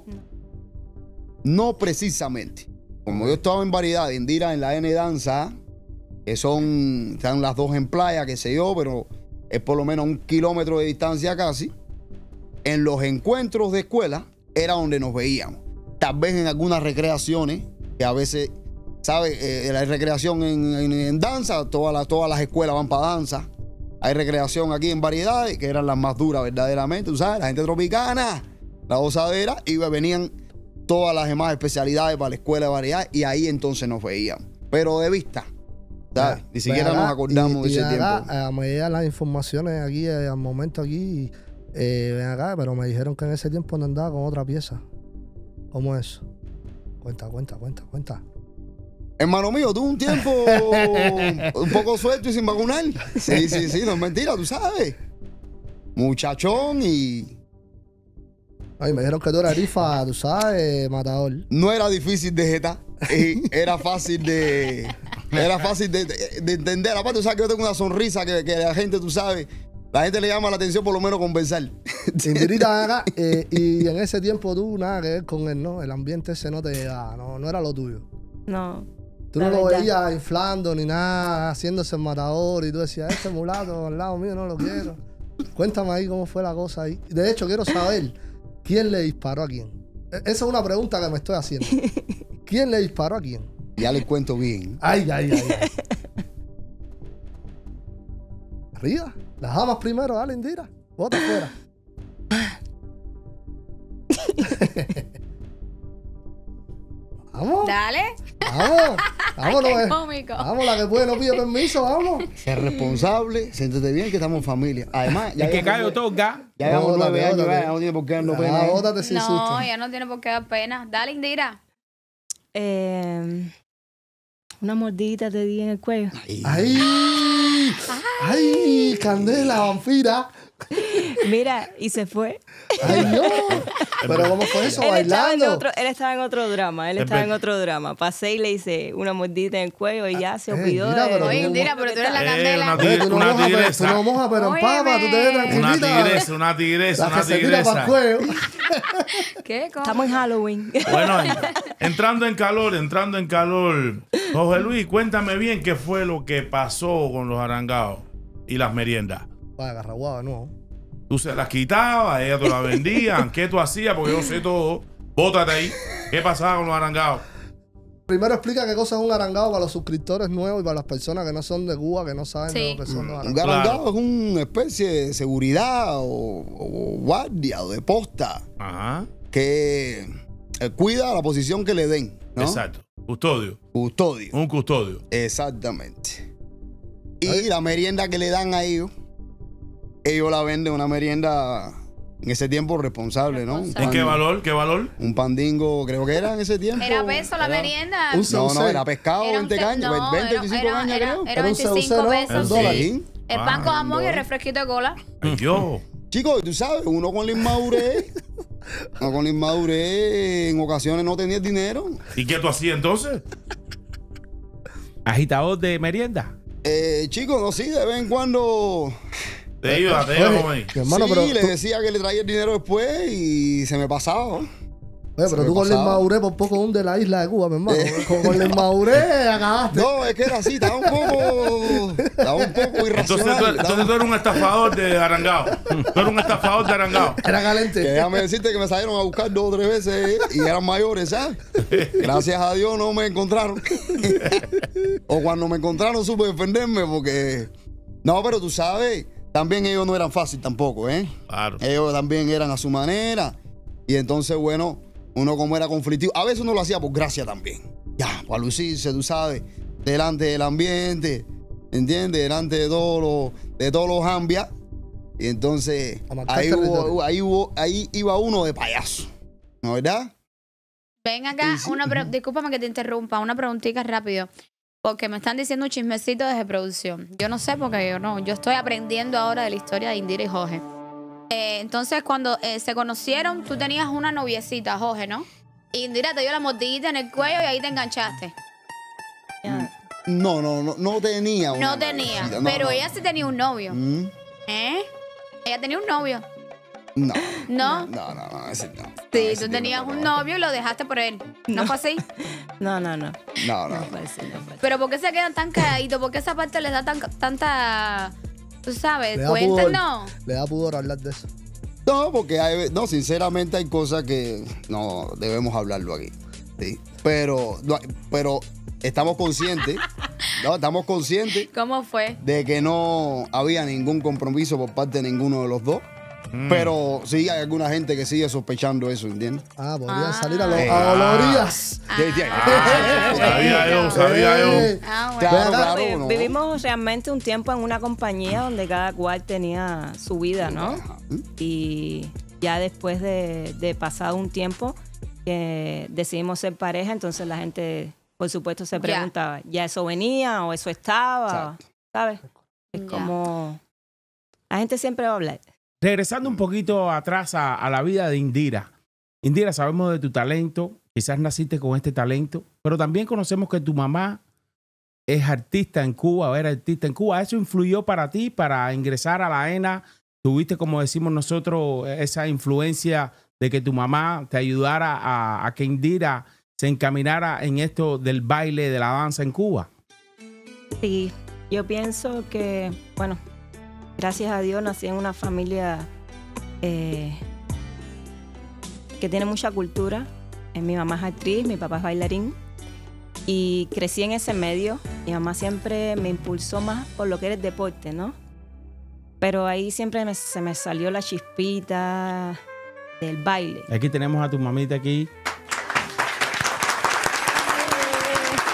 no precisamente. Como yo estaba en variedad, Indira en la N Danza, que son, están las dos en playa, qué sé yo, pero es por lo menos un kilómetro de distancia casi. En los encuentros de escuela era donde nos veíamos. Tal vez en algunas recreaciones, que a veces, ¿sabes? Eh, la recreación en, en- en danza, todas las, todas las escuelas van para danza. Hay recreación aquí en variedades, que eran las más duras verdaderamente, tú sabes, la gente tropicana, la gozadera, y venían todas las demás especialidades para la escuela de variedades, y ahí entonces nos veíamos. Pero de vista, ¿sabes? Ni siquiera Ven acá, nos acordamos y- de y ese acá, tiempo. eh, me llegan las informaciones aquí, eh, al momento aquí, eh, ven acá, pero me dijeron que en ese tiempo no andaba con otra pieza. ¿Cómo es eso? Cuenta, cuenta, cuenta, cuenta. Hermano mío, tuve un tiempo un poco suelto y sin vacunar. Sí, sí, sí, no es mentira, tú sabes. Muchachón y Ay, me dijeron que tú eras rifa, tú sabes, matador. no era difícil de jetar. Y era fácil de. Era fácil de, de- de entender. Aparte, tú sabes que yo tengo una sonrisa que, que la gente, tú sabes, la gente le llama la atención por lo menos conversar. Indirita, ven acá, eh, y en ese tiempo tú nada que ver con él, ¿no? El ambiente ese no te llegaba, no, no era lo tuyo. No. Tú la no lo verdad. veías inflando ni nada, haciéndose el matador y tú decías, este mulato al lado mío no lo quiero. Cuéntame ahí cómo fue la cosa ahí. De hecho, quiero saber quién le disparó a quién. E- Esa es una pregunta que me estoy haciendo. ¿Quién le disparó a quién? Ya les cuento bien. Ay, ay, ay, ay. Arriba. Las damas primero, dale, Indira. Bota fuera. Vamos. Dale. Vamos, vámonos. Qué eh. cómico. Vamos, la que puede no pide permiso, vamos. Ser responsable, siéntete bien que estamos en familia. Además, ya El que llevamos- cae otorga. ya llevamos Bótate, nueve años, bótate. ya no tiene por qué darnos Ah, pena. ¿eh? bótate sin No, susto. ya no tiene por qué dar pena. Dale, Indira. Eh, una mordidita te di en el cuello. Ay, ¡Ay! ¡Ay! Candela, vampira. Mira, y se fue. ¡Ay, Dios! Pero ¿cómo fue eso? Él estaba, en ¿Bailando? otro, él estaba en otro drama, él estaba en otro drama. Pasé y le hice una mordidita en el cuello y ya se Eh, olvidó mira, de... pero Oye, tú- Indira, pero tú eres la Eh, candela. una Oye, tú no Una mojas, pero, tú tigresa. no mojas, pero en Óyeme. papa, tú te ves tranquilita. Una tigresa, una tigresa, La una que se tira para el tigresa. cuello. ¿Qué? ¿Cómo? Estamos en Halloween. Bueno, en- entrando en calor, entrando en calor. José Luis, cuéntame bien qué fue lo que pasó con los arangados y las meriendas. Vaya, agarraguado de nuevo. Tú se las quitabas, ellas te las vendían. ¿Qué tú hacías? Porque yo sé todo. Bótate ahí. ¿Qué pasaba con los arangados? Primero explica qué cosa es un arangado para los suscriptores nuevos y para las personas que no son de Cuba, que no saben Sí. de lo que son los un arangados. garangado es una especie de seguridad o, o guardia o de posta Ajá. que eh, cuida la posición que le den, ¿no? Exacto. Custodio. Custodio. Un custodio. Exactamente. Y la merienda que le dan a ellos, ellos la venden una merienda en ese tiempo responsable, ¿no? Un Responsable. ¿En pan- qué valor? ¿Qué valor? Un pandingo, creo que era en ese tiempo. ¿Era peso la Era- merienda? Un No, no, saucé. era pescado, Era un veinte te- cañas, no, veinte, era- veinticinco era- cañas, era- creo. Era Era un veinticinco saucé, ¿no? pesos, Un dólar. sí. El pan Ah, con un jamón y el dólar. refresquito de cola. Ay, Dios. Chicos, tú sabes, uno con la inmadurez, uno con la inmadurez en ocasiones no tenía dinero. ¿Y qué tú hacías entonces? Agitador de merienda. Eh, chicos, no, sí, de vez en cuando. Te iba, te iba Oye, como ahí. mi hermano, sí, pero, le tú, decía que le traía el dinero después y se me pasaba. oye, se pero me tú con la pasaba. inmadurez por poco hunde la isla de Cuba, mi hermano. Con, con la inmadurez acabaste. No, es que era así, estaba un poco. Estaba un poco Entonces irracional. tú, estaba- entonces tú eres un estafador de arangao. Tú eres un estafador de arangao. Era Que caliente. déjame decirte que me salieron a buscar dos o tres veces y eran mayores, ¿sabes? Gracias a Dios no me encontraron. O cuando me encontraron supe defenderme porque... No, pero tú sabes, también ellos no eran fáciles tampoco, ¿eh? Claro. Ellos también eran a su manera. Y entonces, bueno, uno como era conflictivo, a veces uno lo hacía por gracia también. Ya, para lucirse, tú sabes, delante del ambiente, ¿entiendes? Delante de todos los, de todos los ambias. Y entonces, A marcar ahí, hubo, territorio. ahí, hubo, ahí iba uno de payaso, ¿no verdad? Ven acá, Sí, sí. una pre- discúlpame que te interrumpa, una preguntita rápido. Porque me están diciendo un chismecito desde producción. Yo no sé porque yo no. Yo estoy aprendiendo ahora de la historia de Indira y Jorge. Eh, entonces, cuando eh, se conocieron, tú tenías una noviecita, Jorge, ¿no? Indira te dio la mordidita en el cuello y ahí te enganchaste. No, no, no, no tenía una No tenía. noviecita, no, pero no. ella sí tenía un novio. Mm, ¿Eh? Ella tenía un novio. No, ¿No? no, no, no, ese no. No, Sí, ese tú tipo tenías no, un no. novio y lo dejaste por él. ¿No, fue así? No, no, no. No, no, No no. puede ser, no puede ser. Pero ¿por qué se quedan tan calladitos? ¿Por qué esa parte les da tan, tanta, tú sabes, Le da pudor. cuéntanos? Le da pudor hablar de eso. No, porque hay, no, sinceramente hay cosas que no debemos hablarlo aquí. Sí. Pero, no, pero estamos conscientes, no, estamos conscientes ¿Cómo fue? de que no había ningún compromiso por parte de ninguno de los dos. Mm. Pero sí hay alguna gente que sigue sospechando eso, ¿entiendes? Ah, podrían Ah. salir a, lo, Eh, a olorías. De- de- Ah, sabía yo, sabía yo. Eh, Ah, bueno. Claro, Ven acá. claro, Vi- no. Vivimos realmente un tiempo en una compañía donde cada cual tenía su vida, ¿no? Ajá. Y ya después de, de pasado un tiempo que decidimos ser pareja, entonces la gente, por supuesto, se Ya. preguntaba, ¿ya eso venía o eso estaba? Exacto. ¿Sabes? Es Ya. como... La gente siempre va a hablar. Regresando un poquito atrás a, a la vida de Indira. Indira, sabemos de tu talento. Quizás naciste con este talento, pero también conocemos que tu mamá es artista en Cuba, o era artista en Cuba. ¿Eso influyó para ti, para ingresar a la E N A? ¿Tuviste, como decimos nosotros, esa influencia de que tu mamá te ayudara a, a que Indira se encaminara en esto del baile, de la danza en Cuba? Sí, yo pienso que, bueno, gracias a Dios nací en una familia eh, que tiene mucha cultura. Eh, Mi mamá es actriz, mi papá es bailarín y crecí en ese medio. Mi mamá siempre me impulsó más por lo que era el deporte, ¿no? Pero ahí siempre me- se me salió la chispita del baile. Aquí tenemos a tu mamita aquí.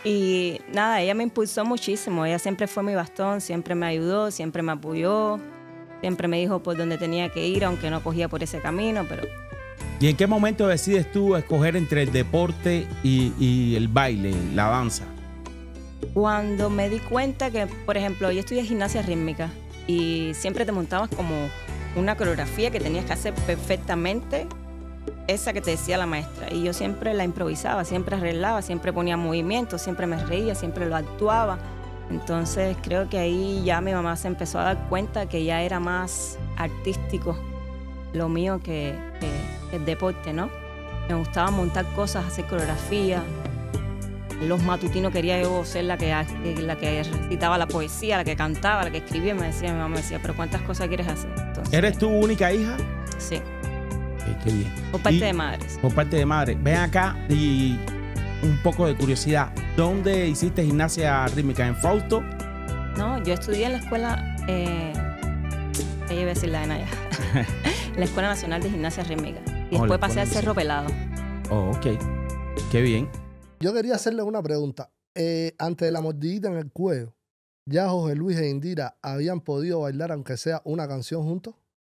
Y nada, ella me impulsó muchísimo. Ella siempre fue mi bastón, siempre me ayudó, siempre me apoyó, siempre me dijo por dónde tenía que ir, aunque no cogía por ese camino, pero... ¿Y en qué momento decides tú escoger entre el deporte y, y el baile, la danza? Cuando me di cuenta que, por ejemplo, yo estudié gimnasia rítmica y siempre te montabas como una coreografía que tenías que hacer perfectamente, esa que te decía la maestra. Y yo siempre la improvisaba, siempre arreglaba, siempre ponía movimientos, siempre me reía, siempre lo actuaba. Entonces creo que ahí ya mi mamá se empezó a dar cuenta que ya era más artístico lo mío que, que el deporte, ¿no? Me gustaba montar cosas, hacer coreografía. Los matutinos quería yo ser la que, la que recitaba la poesía, la que cantaba, la que escribía. Me decía, mi mamá me decía, pero ¿cuántas cosas quieres hacer? Entonces, ¿eres tu única hija? Sí. Okay, qué bien. Por parte Y, de madres. Por parte de madre. Ven acá y un poco de curiosidad. ¿Dónde hiciste gimnasia rítmica? ¿En Fausto? No, yo estudié en la escuela, eh, ya iba a decir la de Naya, la Escuela Nacional de Gimnasia Rítmica. Y Oh, después la pasé al Escuela Cerro Pelado. Oh, ok. Qué bien. Yo quería hacerle una pregunta. Eh, antes de la mordidita en el cuello, ¿ya Jorge Luis e Indira habían podido bailar aunque sea una canción juntos?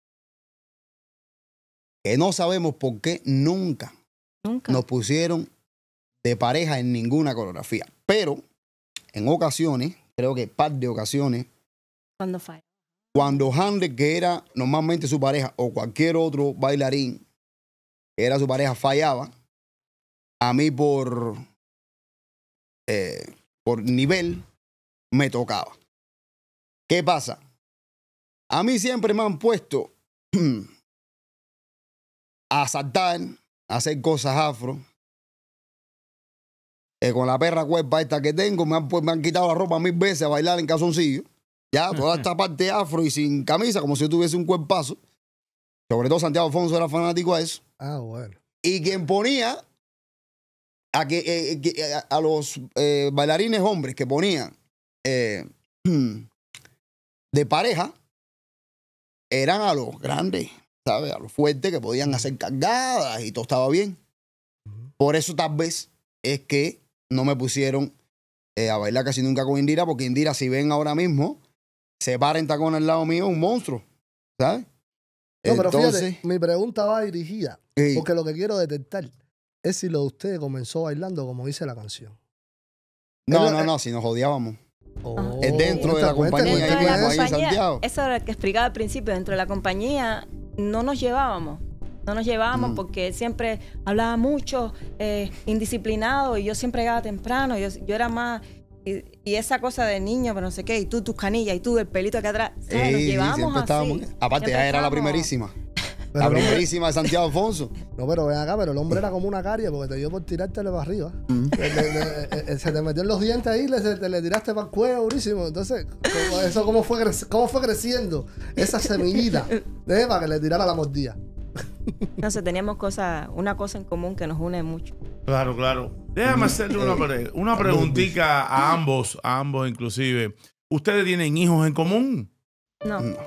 Que no sabemos por qué nunca Nunca. nos pusieron de pareja en ninguna coreografía. Pero en ocasiones, creo que par de ocasiones, Cuando falla. cuando Handel, que era normalmente su pareja, o cualquier otro bailarín que era su pareja, fallaba, a mí por, eh, por nivel me tocaba. ¿Qué pasa? A mí siempre me han puesto a saltar, a hacer cosas afro. Eh, con la perra cuerpa esta que tengo, me han, pues, me han quitado la ropa mil veces a bailar en calzoncillo. Ya, toda esta parte afro y sin camisa, como si yo tuviese un cuerpazo. Sobre todo Santiago Alfonso era fanático a eso. Ah, bueno. Y quien ponía a, que, eh, que, a, a los eh, bailarines hombres que ponían eh, de pareja eran a los grandes, ¿sabes? A los fuertes que podían hacer cargadas y todo estaba bien. Por eso tal vez es que no me pusieron eh, a bailar casi nunca con Indira, porque Indira, si ven ahora mismo, se para en tacón al lado mío, un monstruo, ¿sabes? No, pero Entonces, fíjate, mi pregunta va dirigida, sí. porque lo que quiero detectar es si lo de ustedes comenzó bailando como dice la canción. No, Es lo- no, no, si nos odiábamos. Oh, Es dentro de la cuenta, compañía, cuenta, Dentro de la ahí en cuenta. compañía, Santiago. eso era lo que explicaba al principio, dentro de la compañía no nos llevábamos. No nos llevábamos Mm. porque él siempre hablaba mucho, eh, indisciplinado, y yo siempre llegaba temprano. Yo, yo era más. Y, y esa cosa de niño, pero no sé qué, y tú tus canillas, y tú el pelito acá atrás. ¿Sabes? Nos Sí, sí, llevábamos siempre así. estábamos. Aparte, Siempre ya era la estábamos- primerísima. Pero La el hombre- primerísima de Santiago Alfonso. No, pero ven acá, pero el hombre era como una caria porque te dio por tirártele para arriba. Mm. Le- le- le- eh, se te metió en los dientes ahí, le, se- te le tiraste para el cuello durísimo. Entonces, ¿cómo- eso cómo fue, crec- cómo fue creciendo esa semillita de para que le tirara la mordida. No sé, teníamos cosas, una cosa en común que nos une mucho. Claro, claro. Déjame hacerle una, pre- una preguntita a ambos, a ambos inclusive. ¿Ustedes tienen hijos en común? No. No.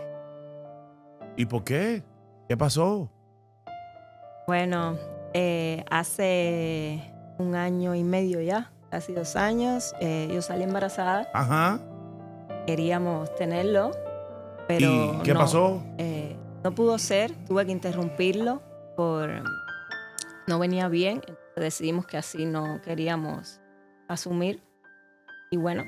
¿Y por qué? ¿Qué pasó? Bueno, eh, hace un año y medio ya, casi dos años, eh, yo salí embarazada. Ajá. Queríamos tenerlo, pero ¿Y qué no, pasó? eh, no pudo ser, tuve que interrumpirlo por no venía bien, entonces decidimos que así no queríamos asumir y bueno,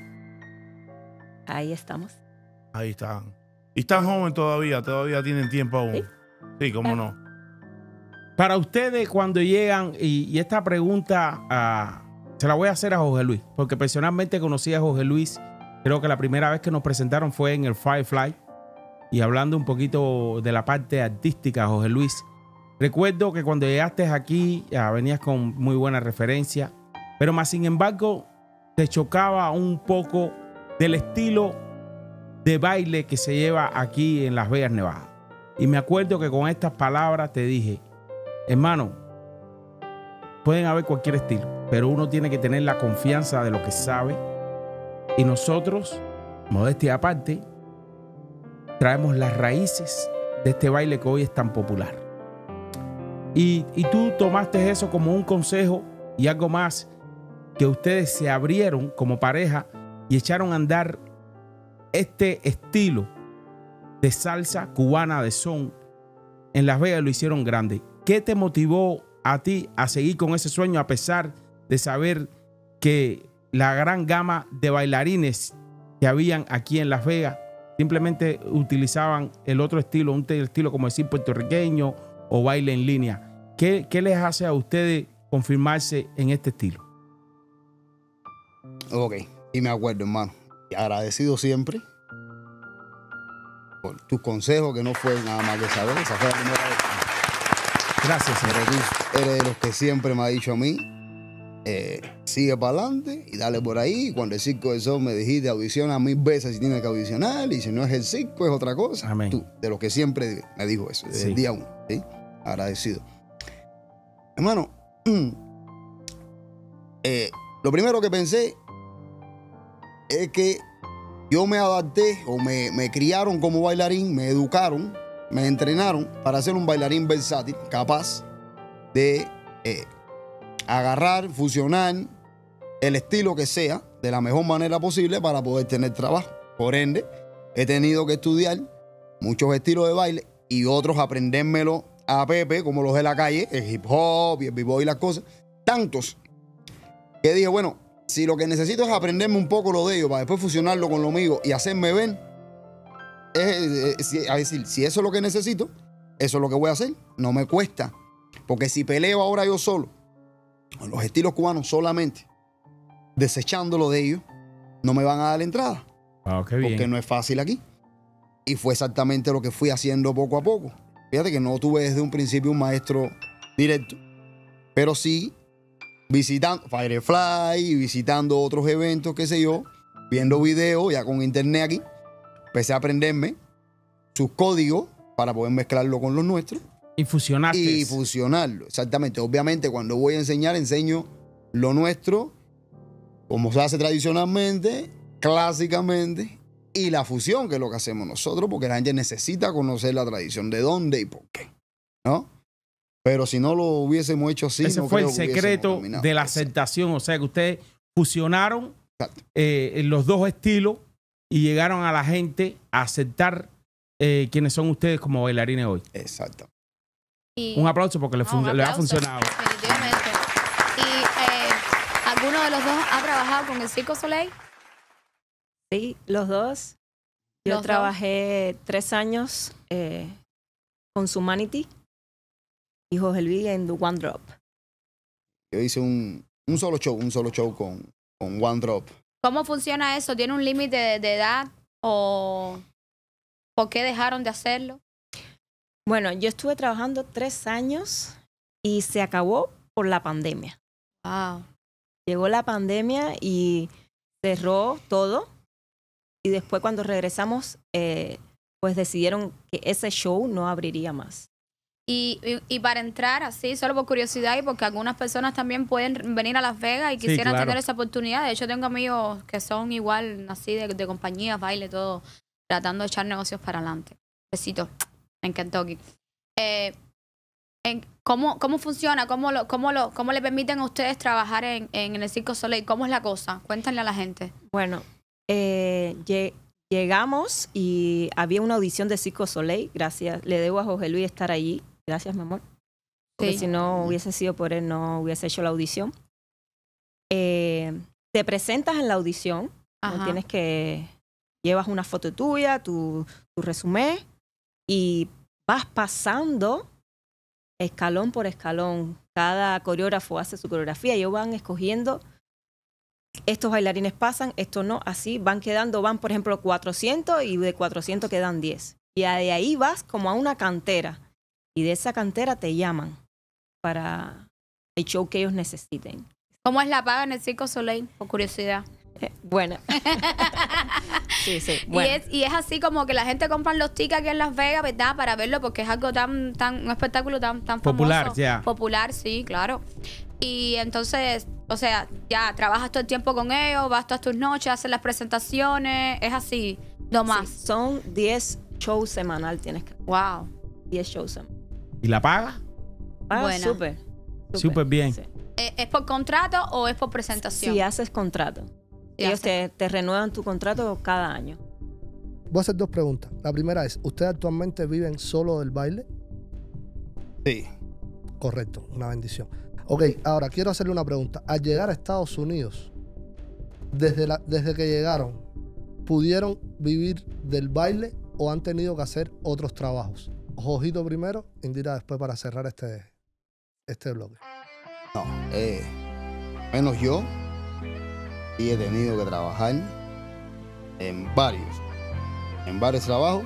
ahí estamos. Ahí están. Y están jóvenes todavía, todavía tienen tiempo aún. Sí. Sí, cómo no. Para ustedes, cuando llegan, y, y esta pregunta ah, se la voy a hacer a Jorge Luis, porque personalmente conocí a Jorge Luis, creo que la primera vez que nos presentaron fue en el Firefly, y hablando un poquito de la parte artística, Jorge Luis, recuerdo que cuando llegaste aquí ah, venías con muy buena referencia, pero más sin embargo te chocaba un poco del estilo de baile que se lleva aquí en Las Vegas, Nevada. Y me acuerdo que con estas palabras te dije, hermano, pueden haber cualquier estilo, pero uno tiene que tener la confianza de lo que sabe. Y nosotros, modestia aparte, traemos las raíces de este baile que hoy es tan popular. Y, y tú tomaste eso como un consejo y algo más que ustedes se abrieron como pareja y echaron a andar este estilo de salsa cubana, de son, en Las Vegas? Lo hicieron grande. ¿Qué te motivó a ti a seguir con ese sueño a pesar de saber que la gran gama de bailarines que habían aquí en Las Vegas simplemente utilizaban el otro estilo, un estilo como decir puertorriqueño o baile en línea? ¿Qué, qué les hace a ustedes confirmarse en este estilo? Ok, y me acuerdo, hermano. Y agradecido siempre por tus consejos, que no fue nada más que saber. Esa fue la primera vez. Gracias, señor. Pero tú eres de los que siempre me ha dicho a mí, eh, sigue para adelante y dale por ahí. Y cuando el Circo del Sol me dijiste, audiciona mil veces si tienes que audicionar, y si no es el circo, es otra cosa. Amén. Tú, de los que siempre me dijo eso, desde Sí. el día uno. ¿Sí? Agradecido. Hermano, eh, lo primero que pensé es que yo me adapté o me, me criaron como bailarín, me educaron, me entrenaron para ser un bailarín versátil, capaz de eh, agarrar, fusionar el estilo que sea de la mejor manera posible para poder tener trabajo. Por ende, he tenido que estudiar muchos estilos de baile y otros aprendérmelo a Pepe, como los de la calle, el hip hop y el b-boy y las cosas. Tantos que dije, bueno, si lo que necesito es aprenderme un poco lo de ellos para después fusionarlo con lo mío y hacerme ver, es, es, es decir, si eso es lo que necesito, eso es lo que voy a hacer. No me cuesta. Porque si peleo ahora yo solo, con los estilos cubanos solamente, desechando lo de ellos, no me van a dar la entrada. Wow, qué bien. Porque no es fácil aquí. Y fue exactamente lo que fui haciendo poco a poco. Fíjate que no tuve desde un principio un maestro directo, pero sí visitando Firefly, visitando otros eventos, qué sé yo, viendo videos, ya con internet aquí, empecé a aprenderme sus códigos para poder mezclarlo con los nuestros. Y fusionaste. Y fusionarlo, exactamente. Obviamente, cuando voy a enseñar, enseño lo nuestro, como se hace tradicionalmente, clásicamente, y la fusión, que es lo que hacemos nosotros, porque la gente necesita conocer la tradición, de dónde y por qué, ¿no? Pero si no lo hubiésemos hecho así, ese no fue el creo que secreto hubiésemos dominado. de la Exacto. aceptación. O sea, que ustedes fusionaron Exacto. eh, los dos estilos y llegaron a la gente a aceptar eh, quiénes son ustedes como bailarines hoy. Exacto. Y- Un aplauso porque le, No, fun- un le ha aplauso, funcionado. definitivamente. ¿Y eh, alguno de los dos ha trabajado con el Circo Soleil? Sí, los dos. Yo Los dos. trabajé tres años eh, con Sumanity y Jorge Luis en The One Drop. Yo hice un, un solo show, un solo show con, con One Drop. ¿Cómo funciona eso? ¿Tiene un límite de, de edad? ¿O por qué dejaron de hacerlo? Bueno, yo estuve trabajando tres años y se acabó por la pandemia. Wow. Llegó la pandemia y cerró todo. Y después cuando regresamos, eh, pues decidieron que ese show no abriría más. Y, y, y para entrar así, solo por curiosidad y porque algunas personas también pueden venir a Las Vegas y Sí, quisieran claro. tener esa oportunidad. De hecho, tengo amigos que son igual, así de, de compañías, baile, todo, tratando de echar negocios para adelante. Besito en Kentucky. Eh, en, ¿cómo, ¿Cómo funciona? ¿Cómo, lo, cómo, lo, ¿Cómo le permiten a ustedes trabajar en, en el Circo Soleil? ¿Cómo es la cosa? Cuéntenle a la gente. Bueno, eh, lle- llegamos y había una audición de Circo Soleil. Gracias. Le debo a Jorge Luis estar allí. Gracias, mi amor. Porque Sí. si no hubiese sido por él, no hubiese hecho la audición. Eh, te presentas en la audición. Ajá. No tienes que... Llevas una foto tuya, tu, tu resumen, y vas pasando escalón por escalón. Cada coreógrafo hace su coreografía y ellos van escogiendo. Estos bailarines pasan, estos no, así van quedando, van por ejemplo cuatrocientos y de cuatrocientos quedan diez. Y de ahí vas como a una cantera y de esa cantera te llaman para el show que ellos necesiten. ¿Cómo es la paga en el Circo Soleil? Por curiosidad. Eh, bueno. Sí, sí. Bueno. Y, es, y es así como que la gente compra los tickets aquí en Las Vegas, ¿verdad? Para verlo porque es algo tan, tan un espectáculo tan, tan Popular, famoso. ya. Popular, sí, claro. Y entonces, o sea, ya trabajas todo el tiempo con ellos, vas todas tus noches, haces las presentaciones, es así, no más. Sí, son diez shows semanal, tienes que... Wow. diez shows semanal. ¿Y la paga? Ah, Buena. súper. Súper bien. Sí. ¿Es, es por contrato o es por presentación? Si haces contrato. Si Ellos haces- te, te renuevan tu contrato cada año. Voy a hacer dos preguntas. La primera es, ¿ustedes actualmente viven solo del baile? Sí. Correcto, una bendición. Ok, ahora quiero hacerle una pregunta. Al llegar a Estados Unidos, desde, la, desde que llegaron, ¿pudieron vivir del baile o han tenido que hacer otros trabajos? Jojito primero, Indira después para cerrar este, este bloque. No, eh, menos yo. Y he tenido que trabajar en varios, en varios trabajos.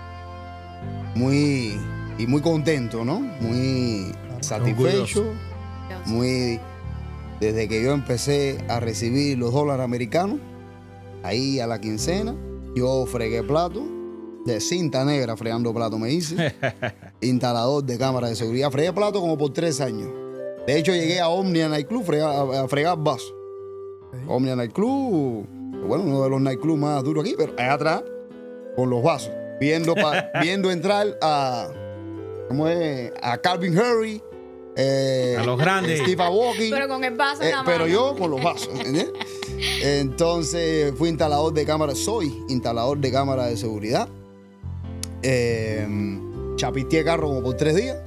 Muy, y muy contento, ¿no? Muy satisfecho. Muy, desde que yo empecé a recibir los dólares americanos, ahí a la quincena, yo fregué plato, de cinta negra fregando plato me hice, instalador de cámara de seguridad, fregué plato como por tres años. De hecho llegué a Omnia Night Club a, a fregar vasos. Ok. Omnia Night Club, bueno, uno de los night clubs más duros aquí, pero allá atrás, con los vasos, viendo, pa- viendo entrar a, ¿cómo es? A Calvin Harris, eh, A los grandes. Steve Aoki, Pero con el vaso en eh, la pero mano. yo con los vasos, ¿entiendes? Entonces fui instalador de cámara, soy instalador de cámara de seguridad. Eh, chapiteé carro como por tres días.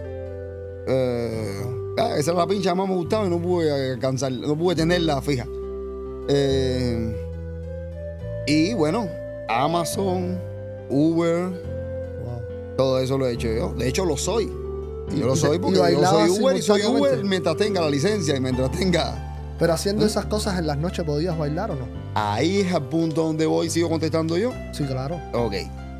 Eh, ah, esa era la pincha que más me gustaba y no pude alcanzar, no pude tenerla fija. Eh, y bueno, Amazon, Uber, Wow. todo eso lo he hecho yo. De hecho, lo soy. Yo lo Y- soy y porque yo bailaba soy Uber y soy simultáneamente. Uber mientras tenga la licencia y mientras tenga... Pero haciendo esas cosas en las noches, ¿podías bailar o no? Ahí es al punto donde voy, sigo contestando yo. Sí, claro. Ok.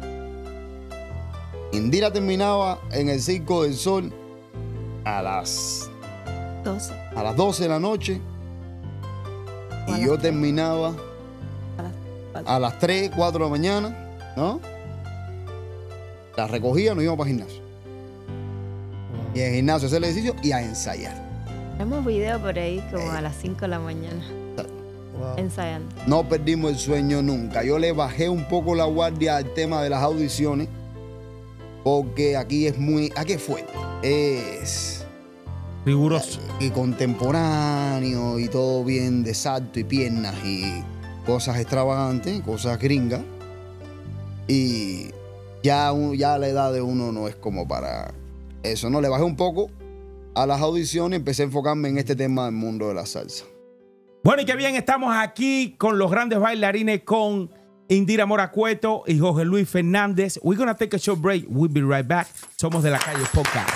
Indira terminaba en el Circo del Sol a las, doce. a las doce de la noche. O a Y las yo tres. terminaba A las cuatro. a las tres, cuatro de la mañana, ¿no? La recogía, nos íbamos para el gimnasio. Y en el gimnasio hacer el ejercicio y a ensayar. Tenemos video por ahí como a las cinco de la mañana Wow. ensayando. No perdimos el sueño nunca. Yo le bajé un poco la guardia al tema de las audiciones, porque aquí es muy, aquí es fuerte. Es Riguroso. y contemporáneo y todo bien de salto y piernas y cosas extravagantes, cosas gringas. Y ya, un- ya la edad de uno no es como para eso, ¿no? Le bajé un poco a las audiciones y empecé a enfocarme en este tema del mundo de la salsa. Bueno, y qué bien, estamos aquí con los grandes bailarines, con Indira Moracueto y Jorge Luis Fernández. We're gonna take a short break. We'll be right back. Somos de la Calle Podcast.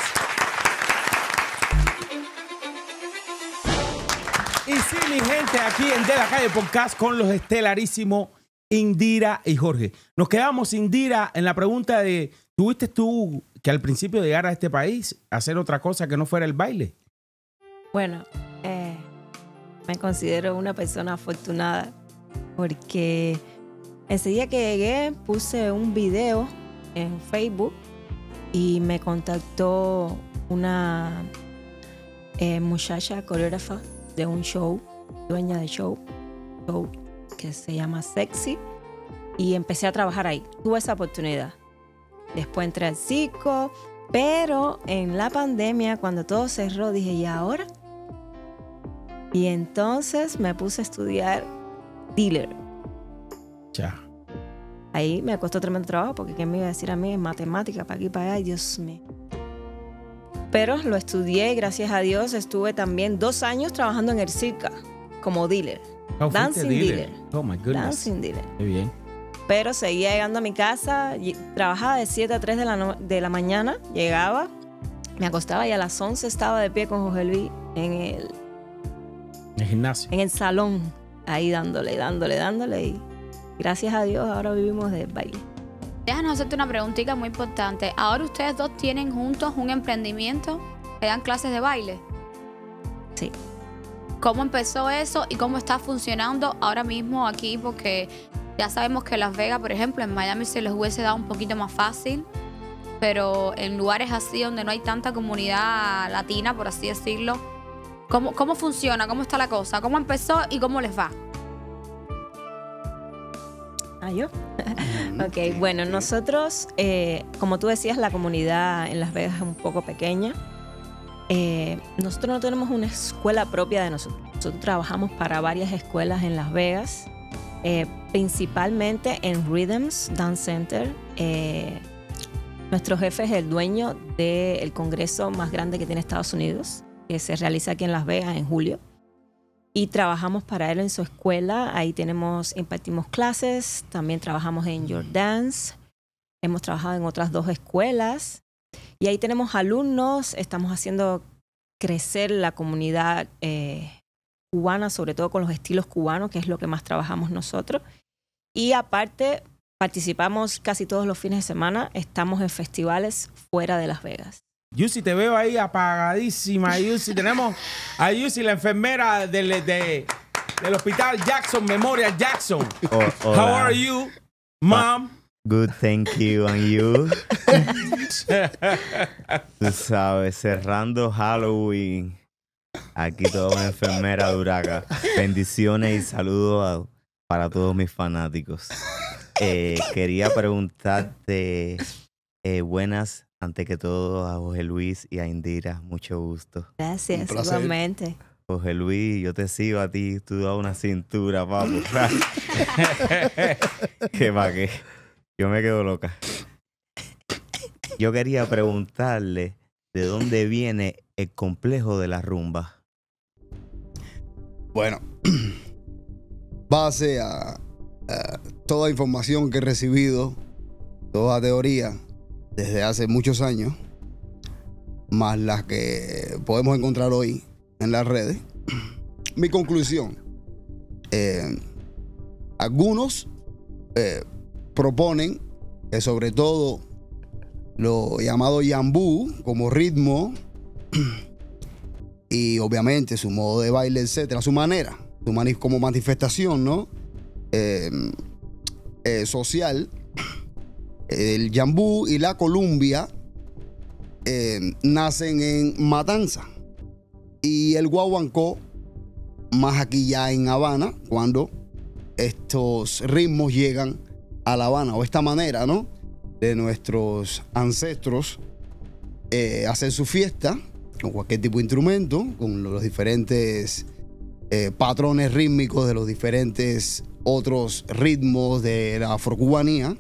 Y sí, mi gente, aquí en De la Calle Podcast con los estelarísimos Indira y Jorge. Nos quedamos, Indira, en la pregunta de, ¿tuviste tú que al principio de llegar a este país a hacer otra cosa que no fuera el baile? Bueno, eh, me considero una persona afortunada porque ese día que llegué puse un video en Facebook y me contactó una eh, muchacha coreógrafa de un show, dueña de show, show que se llama Sexy, y empecé a trabajar ahí. Tuve esa oportunidad. Después entré al circo, pero en la pandemia, cuando todo cerró, dije, ¿y ahora? Y entonces me puse a estudiar dealer. Ya. Ahí me costó tremendo trabajo porque ¿qué me iba a decir a mí en matemática para aquí para allá? Dios mío. Pero lo estudié y gracias a Dios estuve también dos años trabajando en el circo como dealer. Oh, fuiste Dancing dealer. Oh, my goodness. Dancing dealer. Qué bien. Pero seguía llegando a mi casa, y- trabajaba de siete a tres de la, no- de la mañana, llegaba, me acostaba y a las once estaba de pie con Jorge Luis en el, El gimnasio. en el salón, ahí dándole, dándole, dándole. Y gracias a Dios ahora vivimos del baile. Déjanos hacerte una preguntita muy importante. Ahora ustedes dos tienen juntos un emprendimiento que dan clases de baile. Sí. ¿Cómo empezó eso y cómo está funcionando ahora mismo aquí? Porque ya sabemos que Las Vegas, por ejemplo, en Miami se les hubiese dado un poquito más fácil, pero en lugares así donde no hay tanta comunidad latina, por así decirlo, ¿cómo, cómo funciona? ¿Cómo está la cosa? ¿Cómo empezó y cómo les va? ¿Ah, yo? Ok, bueno, nosotros, eh, como tú decías, la comunidad en Las Vegas es un poco pequeña. Eh, nosotros no tenemos una escuela propia de nosotros. Nosotros trabajamos para varias escuelas en Las Vegas, eh, principalmente en Rhythms Dance Center. Eh, nuestro jefe es el dueño del congreso más grande que tiene Estados Unidos, que se realiza aquí en Las Vegas en julio. Y trabajamos para él en su escuela. Ahí tenemos, impartimos clases, también trabajamos en Your Dance. Hemos trabajado en otras dos escuelas. Y ahí tenemos alumnos, estamos haciendo crecer la comunidad eh, cubana, sobre todo con los estilos cubanos, que es lo que más trabajamos nosotros. Y aparte, participamos casi todos los fines de semana, estamos en festivales fuera de Las Vegas. Yusi, te veo ahí apagadísima. Yusi, tenemos a Yusi, la enfermera del, de, del hospital Jackson, Memorial Jackson. Oh, hola. How are you, mom? Good, thank you, and you. Tú sabes, cerrando Halloween. Aquí toda una enfermera duraca. Bendiciones y saludos a, para todos mis fanáticos. Eh, quería preguntarte, eh, buenas, antes que todo, a Jorge Luis y a Indira. Mucho gusto. Gracias, igualmente. Jorge Luis, yo te sigo a ti. Tú das una cintura, papu. ¿Qué va qué? Yo me quedo loca. Yo quería preguntarle de dónde viene el complejo de la rumba. Bueno, base a, a toda información que he recibido, toda teoría, desde hace muchos años, más las que podemos encontrar hoy en las redes. Mi conclusión, eh, algunos eh, proponen que sobre todo lo llamado yambú como ritmo y obviamente su modo de baile, etcétera, su manera, su mani como manifestación, ¿no? Eh, eh, social, el yambú y la columbia eh, nacen en Matanza y el guaguancó más aquí ya en Habana, cuando estos ritmos llegan a La Habana, o esta manera, ¿no?, de nuestros ancestros eh, hacer su fiesta con cualquier tipo de instrumento, con los diferentes eh, patrones rítmicos de los diferentes otros ritmos de la afrocubanía.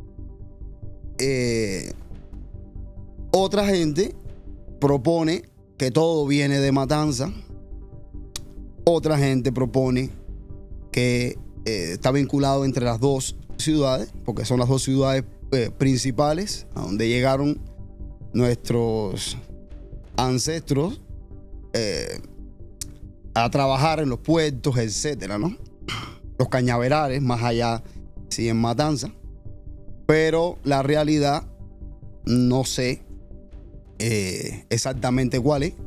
Eh, otra gente propone que todo viene de Matanza. Otra gente propone que eh, está vinculado entre las dos ciudades, porque son las dos ciudades eh, principales a donde llegaron nuestros ancestros eh, a trabajar en los puertos, etcétera, ¿no? Los cañaverales, más allá, sí, en Matanza. Pero la realidad, no sé eh, exactamente cuál es.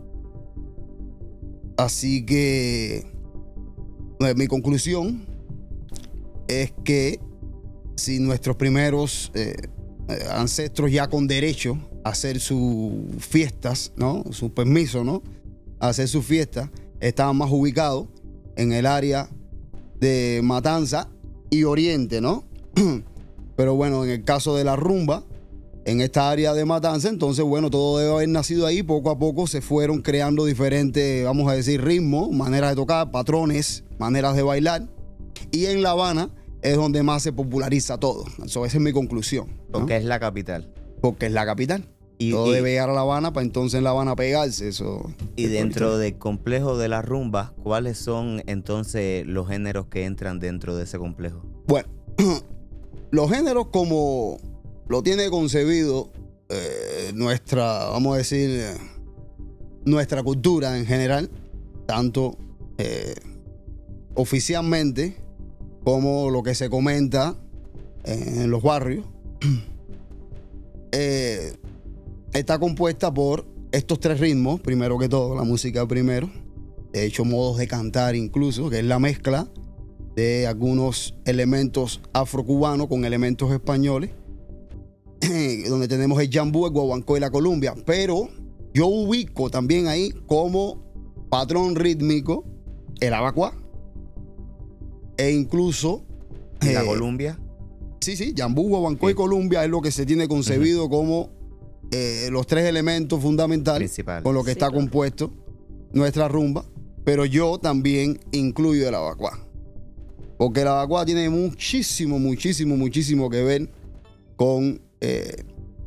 Así que eh, mi conclusión es que si nuestros primeros eh, ancestros ya con derecho a hacer sus fiestas, ¿no?, su permiso, ¿no?, a hacer sus fiestas, estaban más ubicados en el área de Matanza y Oriente, ¿no? Pero bueno, en el caso de la rumba, en esta área de Matanza, entonces, bueno, todo debe haber nacido ahí. Poco a poco se fueron creando diferentes, vamos a decir, ritmos, maneras de tocar, patrones, maneras de bailar. Y en La Habana es donde más se populariza todo. Eso, esa es mi conclusión, ¿no? Porque es la capital. Porque es la capital. Y, todo y, debe llegar a La Habana para entonces en La Habana pegarse. Eso. Y dentro del complejo de la rumba, ¿cuáles son entonces los géneros que entran dentro de ese complejo? Bueno, los géneros como lo tiene concebido eh, nuestra, vamos a decir, eh, nuestra cultura en general, tanto eh, oficialmente como lo que se comenta en los barrios, eh, está compuesta por estos tres ritmos, primero que todo, la música primero, de hecho modos de cantar incluso, que es la mezcla de algunos elementos afrocubanos con elementos españoles, donde tenemos el yambú, el guaguancó y la columbia. Pero yo ubico también ahí como patrón rítmico el abacuá e incluso ¿Y la eh, columbia? Sí, sí, yambú, guaguancó Sí. y columbia es lo que se tiene concebido uh-huh. como eh, los tres elementos fundamentales Principales. con los que Sí, está claro. compuesto nuestra rumba, pero yo también incluyo el abacuá. Porque el abacuá tiene muchísimo, muchísimo, muchísimo que ver con eh,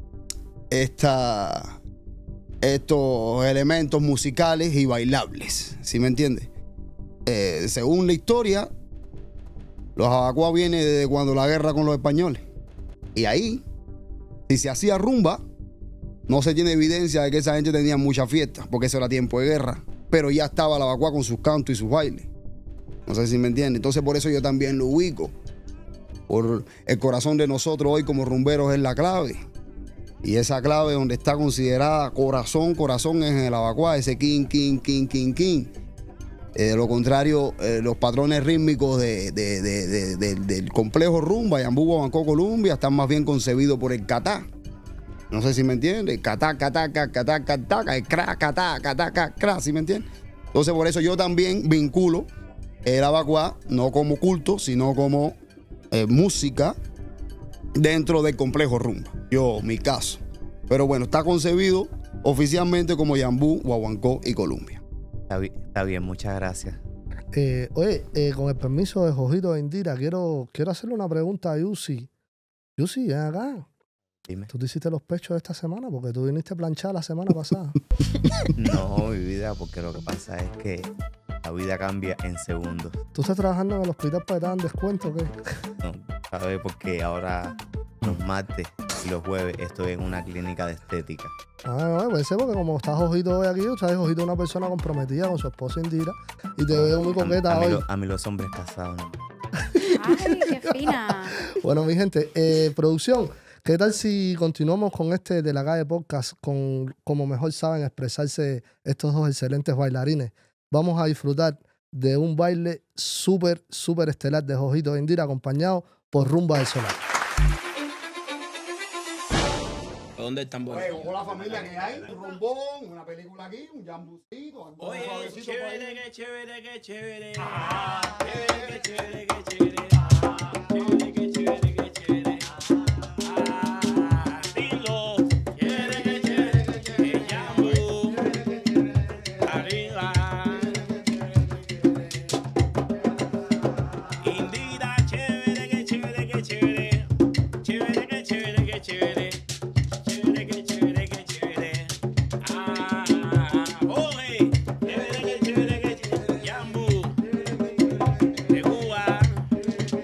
esta, estos elementos musicales y bailables, ¿sí me entiendes? Eh, según la historia, los abacuá vienen desde cuando la guerra con los españoles. Y ahí, si se hacía rumba, no se tiene evidencia de que esa gente tenía mucha fiesta, porque eso era tiempo de guerra. Pero ya estaba la abacuá con sus cantos y sus bailes. No sé si me entiende. Entonces por eso yo también lo ubico. Por el corazón de nosotros hoy como rumberos es la clave. Y esa clave donde está considerada corazón, corazón es en el abacuá, ese king, king, king, king, king. Eh, de lo contrario, eh, los patrones rítmicos de, de, de, de, de, del complejo rumba, Yambú, Guaguancó, Colombia, están más bien concebidos por el catá. No sé si me entiende. Catá, catá, catá, catá, el cra, catá, catá, cra, ¿sí me entiende? Entonces por eso yo también vinculo el abacuá, no como culto, sino como eh, música dentro del complejo rumba. Yo, mi caso. Pero bueno, está concebido oficialmente como Yambú, Guaguancó y Colombia. Está bien, está bien, muchas gracias. Eh, oye, eh, con el permiso de Jojito de Indira, quiero, quiero hacerle una pregunta a Yusi. Yusi, ven acá. Dime. ¿Tú te hiciste los pechos de esta semana? Porque tú viniste a planchar la semana pasada. No, mi vida, porque lo que pasa es que la vida cambia en segundos. ¿Tú estás trabajando en el hospital para que te dan descuento o qué? No, ¿sabes? Porque ahora los martes y los jueves estoy en una clínica de estética. Ah, no, pensé porque como está Jojito hoy aquí, o sea, Jojito es una persona comprometida con su esposa Indira y te veo muy A, coqueta a mí hoy. lo- a mí los hombres casados no. Ay, qué fina. Bueno, mi gente, eh, producción, ¿qué tal si continuamos con este de la calle podcast con como mejor saben expresarse estos dos excelentes bailarines? Vamos a disfrutar de un baile súper, súper estelar de Jojito de Indira acompañado por Rumba del Solar. ¿Dónde están buenos? con la familia que hay, un rombón, una película aquí, un jambucito, algo Oye, suavecito por ahí. chévere, qué chévere, qué chévere. Ah, chévere, qué chévere, qué chévere. Ah, chévere, qué chévere, qué chévere. Ah, dilo. Chévere, qué chévere, qué chévere. Yambú. Arriba. Indira, chévere, qué chévere, qué chévere. Chévere, qué chévere, qué chévere. Chévere, qué chévere, qué chévere. Ah, ole. Chévere, qué chévere, qué chévere. Yambú. De Cuba.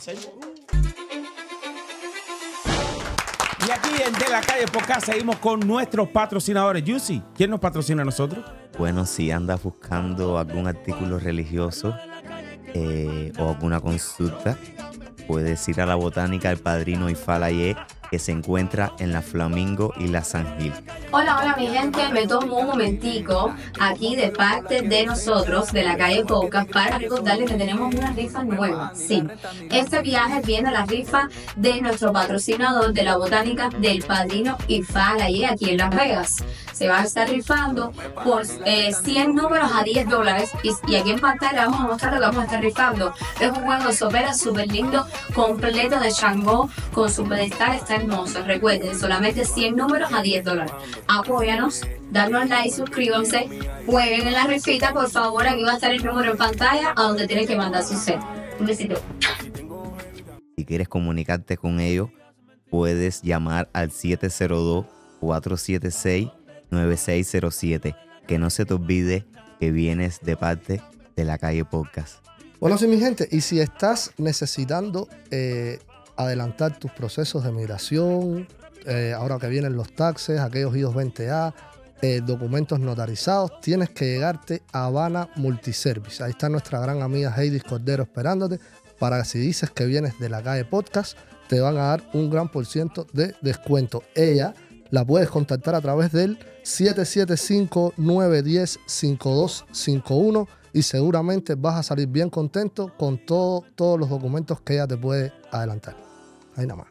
hacemos. Y aquí en De La Calle Podcast seguimos con nuestros patrocinadores. Juicy, ¿quién nos patrocina a nosotros? Bueno, si andas buscando algún artículo religioso eh, o alguna consulta, puedes ir a la Botánica El Padrino Ifá-Layé, que se encuentra en la Flamingo y la San Gil. Hola, hola mi gente, me tomo un momentico aquí de parte de nosotros, de La Calle Podcast, para recordarles que tenemos una rifa nueva. Sí, este viaje viene a la rifa de nuestro patrocinador de la Botánica del Padrino Ifá-Layé aquí en Las Vegas. Se va a estar rifando por eh, cien números a diez dólares y, y aquí en pantalla vamos a mostrar lo que vamos a estar rifando. Es un juego de sopera súper lindo, completo de Shango, con su pedestal, está hermoso. Recuerden, solamente cien números a diez dólares. Apóyanos, danos like, suscríbanse, jueguen en la rifita, por favor. Aquí va a estar el número en pantalla a donde tienen que mandar su set. Un besito. Si quieres comunicarte con ellos, puedes llamar al siete cero dos, cuatro siete seis, nueve seis cero siete. Que no se te olvide que vienes de parte de La Calle Podcast. Bueno, sí, mi gente, y si estás necesitando eh, adelantar tus procesos de migración, eh, ahora que vienen los taxes, aquellos I dos veinte A, eh, documentos notarizados, tienes que llegarte a Habana Multiservice. Ahí está nuestra gran amiga Heidi Cordero esperándote para que si dices que vienes de La Calle Podcast, te van a dar un gran por ciento de descuento. Ella la puedes contactar a través del siete siete cinco, nueve uno cero, cinco dos cinco uno y seguramente vas a salir bien contento con todo, todos los documentos que ella te puede adelantar. Ahí nada más.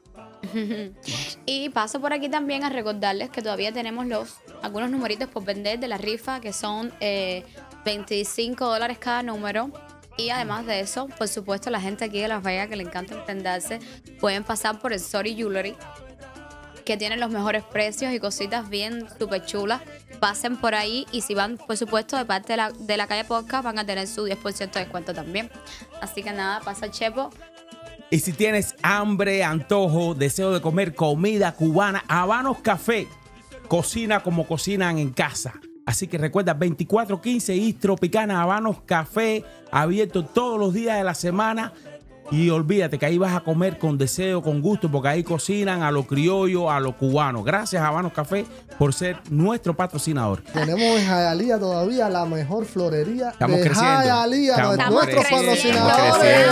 Y paso por aquí también a recordarles que todavía tenemos los algunos numeritos por vender de la rifa, que son eh, veinticinco dólares cada número. Y además de eso, por supuesto, la gente aquí de Las Vegas que le encanta emprenderse, pueden pasar por el Sorry Jewelry, que tienen los mejores precios y cositas bien súper chulas. Pasen por ahí y si van, por supuesto, de parte de la, de la Calle Podcast, van a tener su diez por ciento de descuento también. Así que nada, pasa Chepo. Y si tienes hambre, antojo, deseo de comer comida cubana, Habanos Café cocina como cocinan en casa. Así que recuerda, veinticuatro quince East Tropicana, Habanos Café, abierto todos los días de la semana. Y olvídate que ahí vas a comer con deseo, con gusto, porque ahí cocinan a lo criollo, a lo cubano. Gracias, Habanos Café, por ser nuestro patrocinador. Tenemos en Hialeah todavía la mejor florería Estamos de creciendo. Hialeah, Estamos nuestros creciendo. patrocinadores.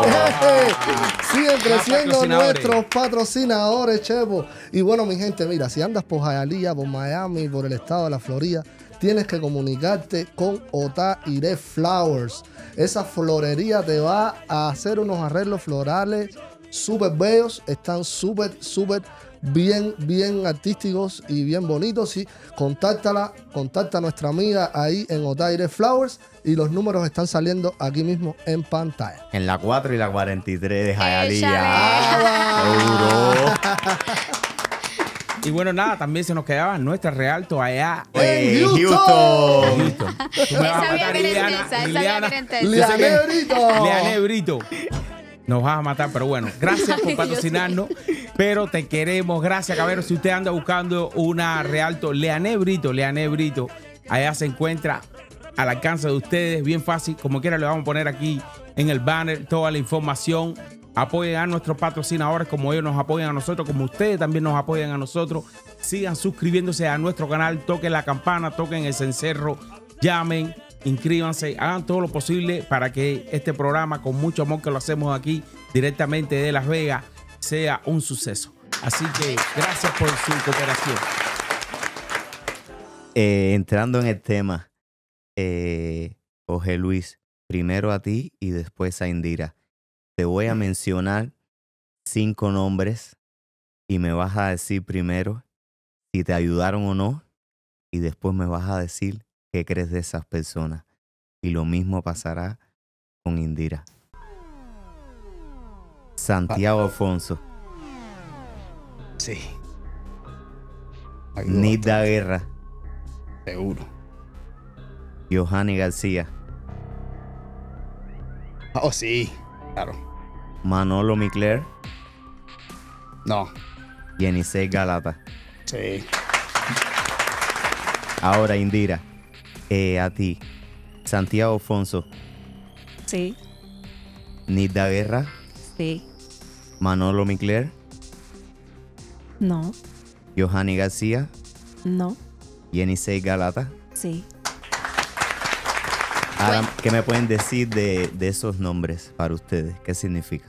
Siguen Más creciendo patrocinadores. nuestros patrocinadores, Chepo. Y bueno, mi gente, mira, si andas por Hialeah, por Miami, por el estado de la Florida, tienes que comunicarte con Otaire Flowers. Esa florería te va a hacer unos arreglos florales súper bellos. Están súper, súper bien, bien artísticos y bien bonitos. Y contáctala, contacta a nuestra amiga ahí en Otaire Flowers. Y los números están saliendo aquí mismo en pantalla. En la cuatro y la cuarenta y tres de Échale. Hialeah. Seguro. Y bueno, nada, también se nos quedaba nuestra Realto allá Eh, Houston. Houston. Houston. Tú me vas a Esa había matar, que Liliana. esa, esa había Liliana. que Yo sé Liané que- Brito. Liané Brito. Nos vas a matar, pero bueno, gracias por patrocinarnos. Pero te queremos, gracias, Cabero. Si usted anda buscando una Realto, Liané Brito, Liané Brito, allá se encuentra al alcance de ustedes, bien fácil. Como quiera, le vamos a poner aquí en el banner toda la información. Apoyen a nuestros patrocinadores como ellos nos apoyan a nosotros, como ustedes también nos apoyan a nosotros. Sigan suscribiéndose a nuestro canal, toquen la campana, toquen el cencerro, llamen, inscríbanse, hagan todo lo posible para que este programa, con mucho amor que lo hacemos aquí directamente de Las Vegas, sea un suceso. Así que gracias por su cooperación. Eh, entrando en el tema, eh, Jorge Luis, primero a ti y después a Indira. Te voy a mencionar cinco nombres y me vas a decir primero si te ayudaron o no y después me vas a decir qué crees de esas personas. Y lo mismo pasará con Indira. Santiago Alfonso, Sí. Nida Guerra, Seguro. Johanny García, Oh, sí. Claro. Manolo Micler, No. Yenisei Galata. Sí. Ahora, Indira, eh, a ti, Santiago Alfonso, Sí, Nida Guerra, sí. Manolo Micler, No, Johanny García, no, Yenisei Galata. sí. Ahora, ¿qué me pueden decir de, de esos nombres para ustedes? ¿Qué significa?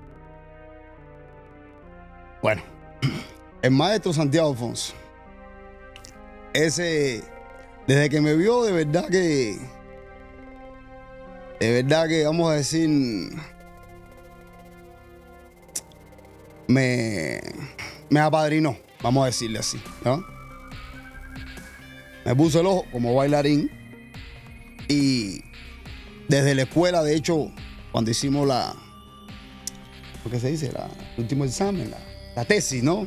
Bueno, el maestro Santiago Alfonso. Ese, desde que me vio, de verdad que, de verdad que, vamos a decir, me, me apadrinó, vamos a decirle así, ¿no? Me puso el ojo como bailarín y desde la escuela, de hecho, cuando hicimos la, ¿lo que se dice? La, el último examen, la, la tesis, ¿no?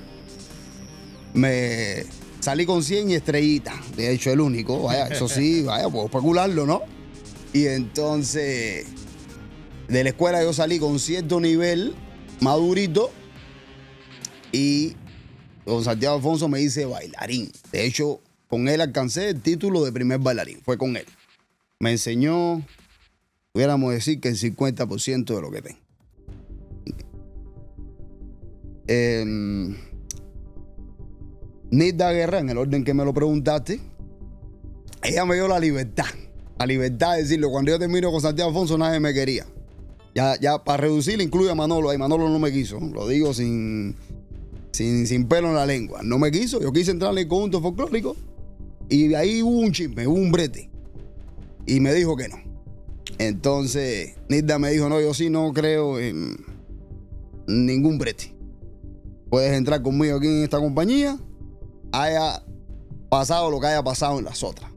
Me salí con cien y estrellitas, de hecho el único, vaya, eso sí, vaya, puedo especularlo, ¿no? Y entonces, de la escuela yo salí con cierto nivel, madurito, y don Santiago Alfonso me dice bailarín. De hecho, con él alcancé el título de primer bailarín, fue con él. Me enseñó, pudiéramos decir que el cincuenta por ciento de lo que tengo. Eh, Nilda Guerra, en el orden que me lo preguntaste, ella me dio la libertad, la libertad de decirlo. Cuando yo termino con Santiago Alfonso, nadie me quería. Ya, ya para reducir, incluye a Manolo. Ahí Manolo no me quiso, lo digo sin, sin, sin pelo en la lengua. No me quiso, yo quise entrar en el conjunto folclórico y de ahí hubo un chisme, hubo un brete. Y me dijo que no. Entonces, Nilda me dijo, no, yo sí no creo en ningún brete. Puedes entrar conmigo aquí en esta compañía, haya pasado lo que haya pasado en las otras.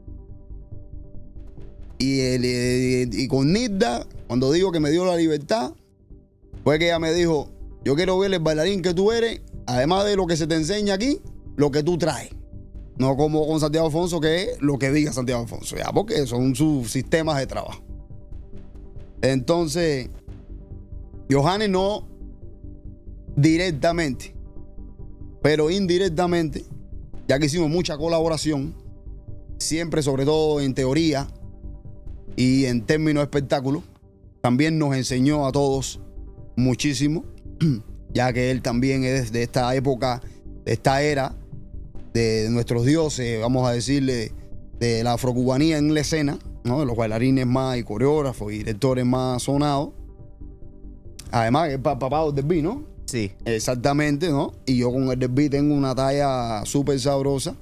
Y, el, y con Nilda, cuando digo que me dio la libertad, fue que ella me dijo, yo quiero ver el bailarín que tú eres, además de lo que se te enseña aquí, lo que tú traes. No como con Santiago Alfonso, que es lo que diga Santiago Alfonso, ya, porque son sus sistemas de trabajo. Entonces, Johanny no directamente, pero indirectamente, ya que hicimos mucha colaboración, siempre, sobre todo en teoría y en términos de espectáculo, también nos enseñó a todos muchísimo, ya que él también es de esta época, de esta era, de nuestros dioses, vamos a decirle, de la afrocubanía en la escena, ¿no? De los bailarines más y coreógrafos y directores más sonados. Además, que es papá del beat, ¿no? Sí. Exactamente, ¿no? Y yo con el del beat tengo una talla súper sabrosa.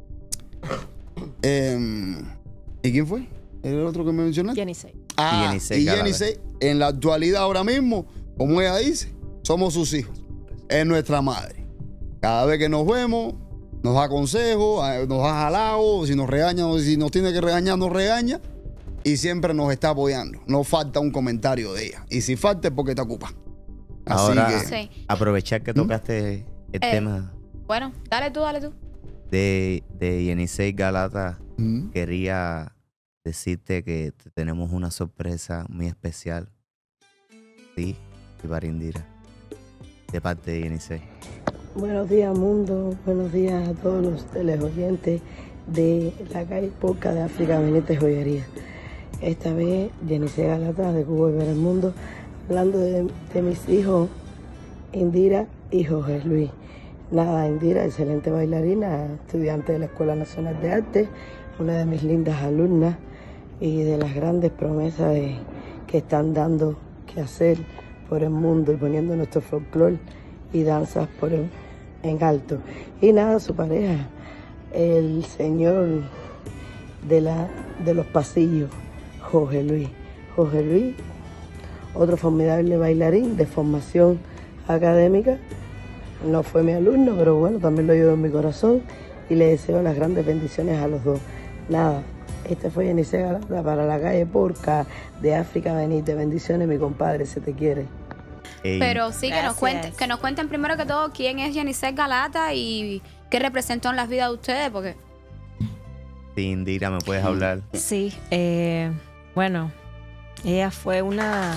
Eh, ¿Y quién fue? ¿El otro que me mencionaste? Yenisei. Ah, Yenisei y Galata. Yenisei, en la actualidad ahora mismo, como ella dice, somos sus hijos. Es nuestra madre. Cada vez que nos vemos, nos da consejos, nos da halagos, si nos regaña, si nos tiene que regañar, nos regaña. Y siempre nos está apoyando. No falta un comentario de ella. Y si falta es porque te ocupa. Así Ahora, que, Sí. aprovechar que tocaste el Eh. tema Bueno, dale tú, dale tú. de, de Yenisei Galata, ¿Mm? quería decirte que te- tenemos una sorpresa muy especial. Sí, y para Indira, de parte de Yenisei. Buenos días, mundo. Buenos días a todos los teleoyentes de la calle Podcast de África Benítez Joyería. Esta vez, Yenisei Galata de Cuba y Ver el Mundo, hablando de, de mis hijos, Indira y Jorge Luis. Nada, Indira, excelente bailarina, estudiante de la Escuela Nacional de Arte, una de mis lindas alumnas y de las grandes promesas de, que están dando que hacer por el mundo y poniendo nuestro folclore y danzas por el- en alto. Y nada, su pareja, el señor de, la, de los pasillos, Jorge Luis. Jorge Luis, otro formidable bailarín de formación académica. No fue mi alumno, pero bueno, también lo llevo en mi corazón y le deseo las grandes bendiciones a los dos. Nada, este fue Yenisei Galata para la calle Porca de África Benítez. Bendiciones, mi compadre, se te quiere. Ey, Pero sí, que nos, Gracias. cuenten, que nos cuenten primero que todo quién es Yenisei Galata y qué representó en las vidas de ustedes, porque sí, Indira, ¿me puedes hablar? Sí, eh, bueno, ella fue una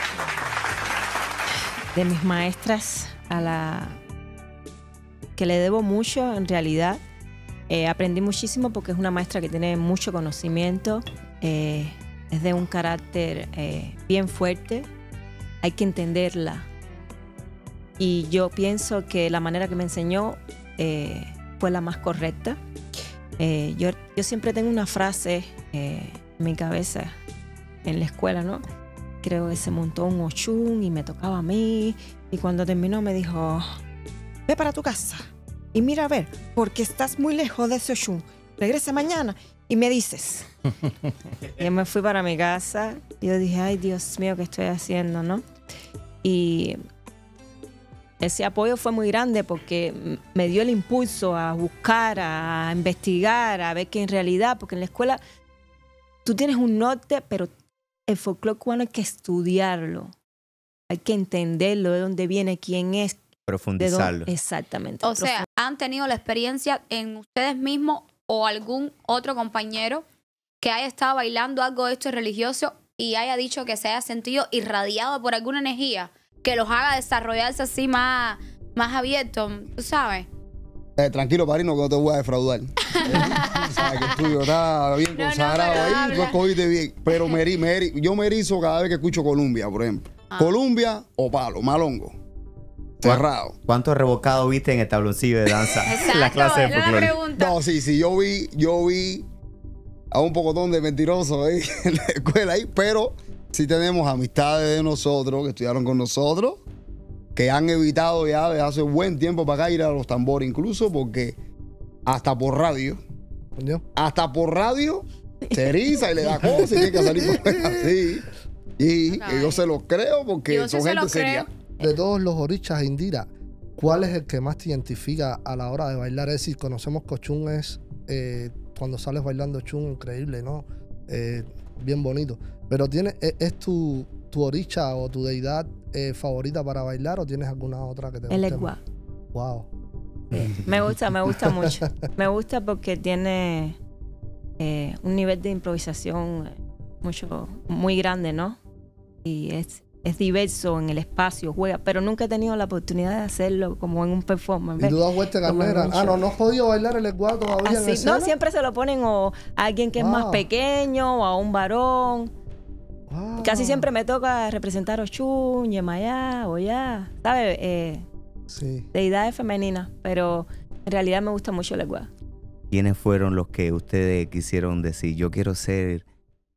de mis maestras a la que le debo mucho en realidad. Eh, aprendí muchísimo porque es una maestra que tiene mucho conocimiento, eh, es de un carácter eh, bien fuerte, hay que entenderla. y yo pienso que la manera que me enseñó eh, fue la más correcta. Eh, yo, yo siempre tengo una frase eh, en mi cabeza en la escuela, ¿no? Creo que se montó un Ochun y me tocaba a mí, y cuando terminó me dijo, ve para tu casa y mira a ver, porque estás muy lejos de ese Ochun. Regresa mañana y me dices. Y yo me fui para mi casa y yo dije, ay, Dios mío, ¿qué estoy haciendo, no? Y ese apoyo fue muy grande porque me dio el impulso a buscar, a investigar, a ver que en realidad, porque en la escuela tú tienes un norte, pero el folclore cubano hay que estudiarlo, hay que entenderlo, de dónde viene, quién es. Profundizarlo. Dónde, exactamente. O sea, ¿han tenido la experiencia en ustedes mismos o algún otro compañero que haya estado bailando algo de esto religioso y haya dicho que se haya sentido irradiado por alguna energía que los haga desarrollarse así más, más abiertos, tú sabes? Eh, tranquilo, padrino, que no te voy a defraudar. Eh, sabes que el tuyo está bien No, no, consagrado pero ahí, habla. tú escogiste bien. Pero me, eri- me eri- yo me erizo cada vez que escucho Columbia, por ejemplo. Ah. Columbia o palo, malongo. Cerrado. ¿Cuántos revocados viste en el tabloncillo de danza? En la clase de era la folclore. pregunta. No, sí, sí, yo vi, yo vi a un pocotón de mentirosos ahí en la escuela ahí, pero sí tenemos amistades de nosotros que estudiaron con nosotros, que han evitado ya desde hace buen tiempo para acá ir a los tambores, incluso porque hasta por radio, Coño. hasta por radio se eriza y le da cosas y tiene que salir por así. Y Ay. yo se los creo porque Yo sí son se gente los seria. creo. De todos los orichas, Indira, ¿cuál es el que más te identifica a la hora de bailar? Es decir, conocemos que Ochun es, eh, cuando sales bailando Ochun, increíble, ¿no? Eh, bien bonito. Pero ¿tienes, es, es tu, tu oricha o tu deidad eh, favorita para bailar o tienes alguna otra que te guste? El más? Egua. Wow. Me gusta, me gusta mucho. Me gusta porque tiene eh, un nivel de improvisación mucho, muy grande, ¿no? Y es, es diverso en el espacio, juega, pero nunca he tenido la oportunidad de hacerlo como en un performance. ¿Y ¿ves? tú das vuelta Como en carnera? un Ah, show. no, no has podido bailar el Egua todavía en Así, escena. no, siempre se lo ponen o a alguien que es más Wow. pequeño o a un varón. Wow. Casi siempre me toca representar Ochun, Yemayá, Oyá, ¿sabes? Eh, Sí. deidades femeninas, pero en realidad me gusta mucho el Egua. ¿Quiénes fueron los que ustedes quisieron decir, yo quiero ser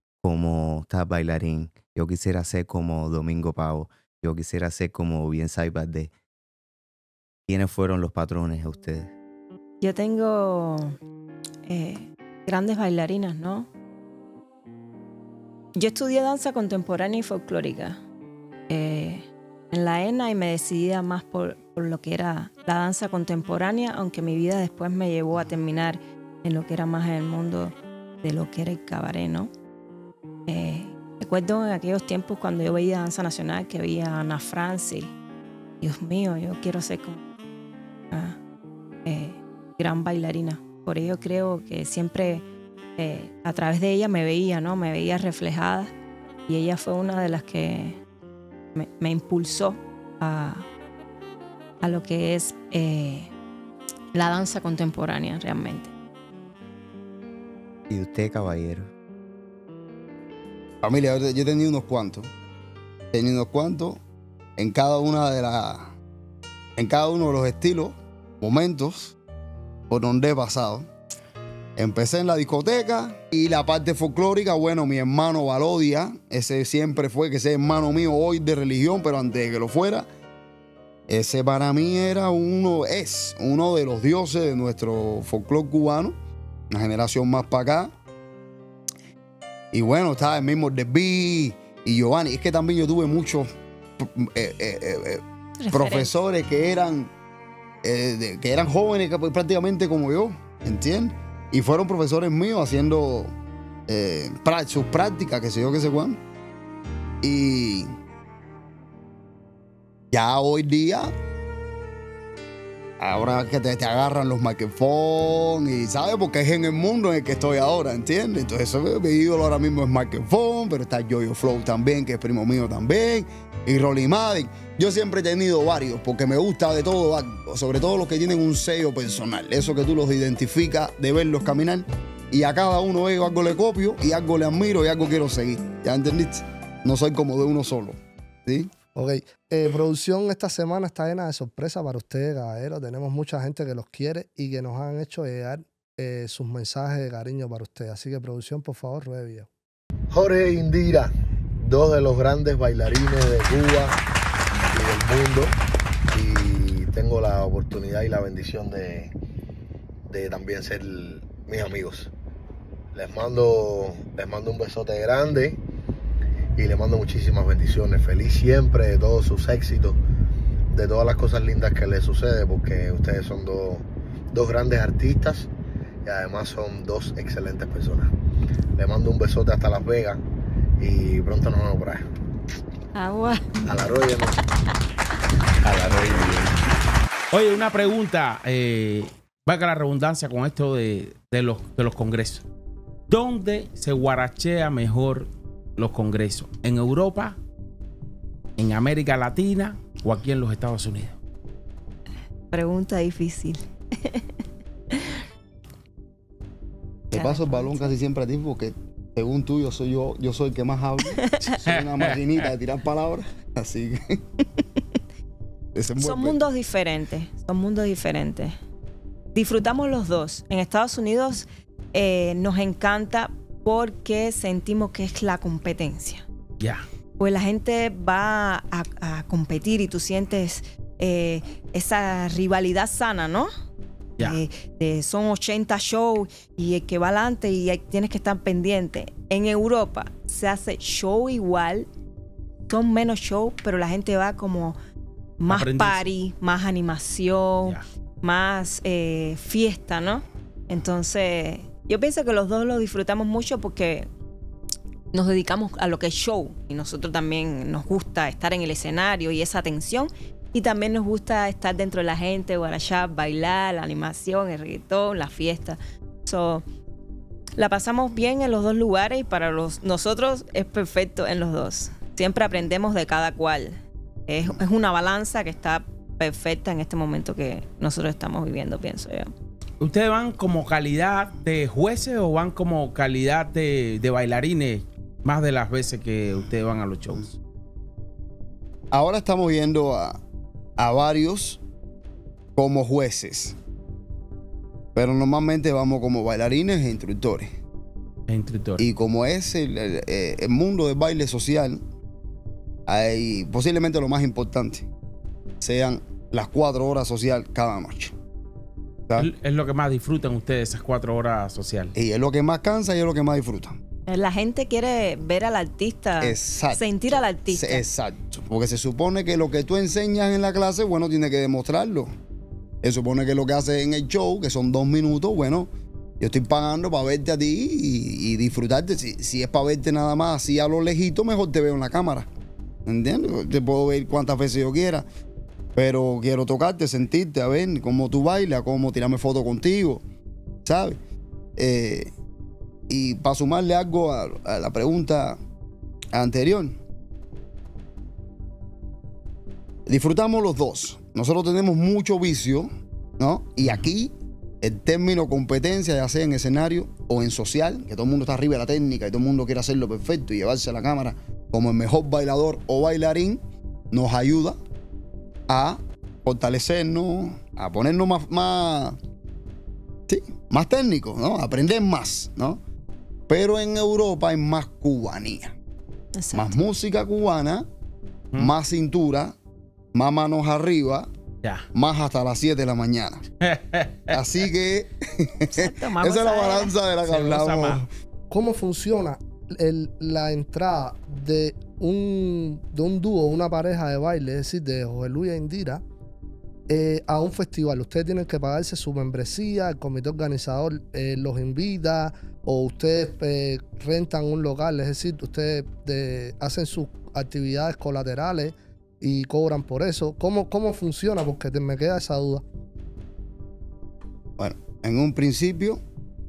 como tal bailarín, yo quisiera ser como Domingo Pavo, yo quisiera ser como Bien Saibardé? ¿Quiénes fueron los patrones a ustedes? Yo tengo eh, grandes bailarinas, ¿no? Yo estudié danza contemporánea y folclórica eh, en la E N A y me decidí a más por, por lo que era la danza contemporánea, aunque mi vida después me llevó a terminar en lo que era más en el mundo de lo que era el cabaret, ¿no? Eh, recuerdo en aquellos tiempos cuando yo veía danza nacional que veía a Ana Francis. Dios mío, yo quiero ser como una eh, gran bailarina. Por ello creo que siempre eh, a través de ella me veía, ¿no? Me veía reflejada y ella fue una de las que me, me impulsó a, a lo que es eh, la danza contemporánea realmente. ¿Y usted, caballero? Familia, yo yo he tenido unos cuantos. He tenido unos cuantos en cada una de las. En cada uno de los estilos, momentos por donde he pasado. Empecé en la discoteca y la parte folclórica, bueno, mi hermano Valodia, ese siempre fue que ese hermano mío hoy de religión, pero antes de que lo fuera, ese para mí era uno, es uno de los dioses de nuestro folclore cubano, una generación más para acá. Y bueno, estaba el mismo Desví y Giovanni. Es que también yo tuve muchos eh, eh, eh, eh, profesores que eran, eh, de- que eran jóvenes que, pues, prácticamente como yo, ¿entiendes? Y fueron profesores míos haciendo eh, pra- sus prácticas, que sé yo, que sé cuándo. Y ya hoy día, ahora que te, te agarran los microphones y sabes, porque es en el mundo en el que estoy ahora, ¿entiendes? Entonces eso, mi ídolo ahora mismo es microphone, pero está Yoyo Flow también, que es primo mío también, y Rolly Matic. Yo siempre he tenido varios, porque me gusta de todo, sobre todo los que tienen un sello personal, eso que tú los identificas de verlos caminar, y a cada uno de ellos algo le copio, y algo le admiro, y algo quiero seguir, ¿ya entendiste? No soy como de uno solo, ¿sí? Ok, eh, producción esta semana está llena de sorpresas para ustedes, caballeros. Tenemos mucha gente que los quiere y que nos han hecho llegar eh, sus mensajes de cariño para ustedes. Así que producción, por favor, ruede video. Jorge e Indira, dos de los grandes bailarines de Cuba y del mundo. Y tengo la oportunidad y la bendición de, de también ser mis amigos. Les mando, les mando un besote grande. Y le mando muchísimas bendiciones. Feliz siempre de todos sus éxitos, de todas las cosas lindas que les sucede, porque ustedes son dos, dos grandes artistas y además son dos excelentes personas. Le mando un besote hasta Las Vegas y pronto nos vemos por ahí. Agua. A la roya, ¿no? A la roya. Oye, una pregunta, eh, valga la redundancia con esto de, de, los, de los congresos. ¿Dónde se guarachea mejor los congresos? ¿En Europa, en América Latina o aquí en los Estados Unidos? Pregunta difícil. Te paso el balón casi siempre a ti porque según tú yo soy yo, yo soy el que más hablo. Soy una maquinita de tirar palabras, así que son mundos diferentes, son mundos diferentes. Disfrutamos los dos. En Estados Unidos eh, nos encanta porque sentimos que es la competencia. Ya. Yeah. Pues la gente va a, a competir y tú sientes eh, esa rivalidad sana, ¿no? Ya. Yeah. Eh, eh, son ochenta shows y el que va adelante y hay, tienes que estar pendiente. En Europa se hace show igual, son menos shows, pero la gente va como más Aprendiz. party, más animación, yeah. más eh, fiesta, ¿no? Entonces yo pienso que los dos lo disfrutamos mucho porque nos dedicamos a lo que es show y nosotros también nos gusta estar en el escenario y esa tensión y también nos gusta estar dentro de la gente, guarachá, bailar, la animación, el reggaetón, la fiesta. So, la pasamos bien en los dos lugares y para los, nosotros es perfecto en los dos. Siempre aprendemos de cada cual. Es, es una balanza que está perfecta en este momento que nosotros estamos viviendo, pienso yo. ¿Ustedes van como calidad de jueces o van como calidad de, de bailarines más de las veces que ustedes van a los shows? Ahora estamos viendo a, a varios como jueces, pero normalmente vamos como bailarines e instructores. E instructores. Y como es el, el, el mundo del baile social, hay posiblemente lo más importante sean las cuatro horas social cada noche. Es, es lo que más disfrutan ustedes, esas cuatro horas sociales. Y es lo que más cansa y es lo que más disfrutan. La gente quiere ver al artista, exacto, sentir al artista. Exacto, porque se supone que lo que tú enseñas en la clase, bueno, tiene que demostrarlo. Se supone que lo que haces en el show, que son dos minutos, bueno, yo estoy pagando para verte a ti y, y disfrutarte. Si, si es para verte nada más así a lo lejito, mejor te veo en la cámara. ¿Entiendes? Te puedo ver cuantas veces yo quiera. Pero quiero tocarte, sentirte, a ver cómo tú bailas, cómo tirarme fotos contigo, ¿sabes? Eh, y para sumarle algo a, a la pregunta anterior, disfrutamos los dos. Nosotros tenemos mucho vicio, ¿no? Y aquí el término competencia, ya sea en escenario o en social, que todo el mundo está arriba de la técnica y todo el mundo quiere hacerlo perfecto y llevarse a la cámara como el mejor bailador o bailarín, nos ayuda a fortalecernos, a ponernos más, más, sí, más técnicos, ¿no? A aprender más, ¿no? Pero en Europa hay más cubanía. Exacto. Más música cubana, ¿Mm? Más cintura, más manos arriba, ya. Más hasta las siete de la mañana. Así que exacto, esa es la balanza de la que hablamos. ¿Cómo funciona el, la entrada de un, de un dúo, una pareja de baile, es decir, de Jorge Luis e Indira, eh, a un festival? Ustedes tienen que pagarse su membresía, el comité organizador eh, los invita, o ustedes eh, rentan un local, es decir, ustedes de, hacen sus actividades colaterales y cobran por eso. ¿Cómo, cómo funciona? Porque te, me queda esa duda. Bueno, en un principio,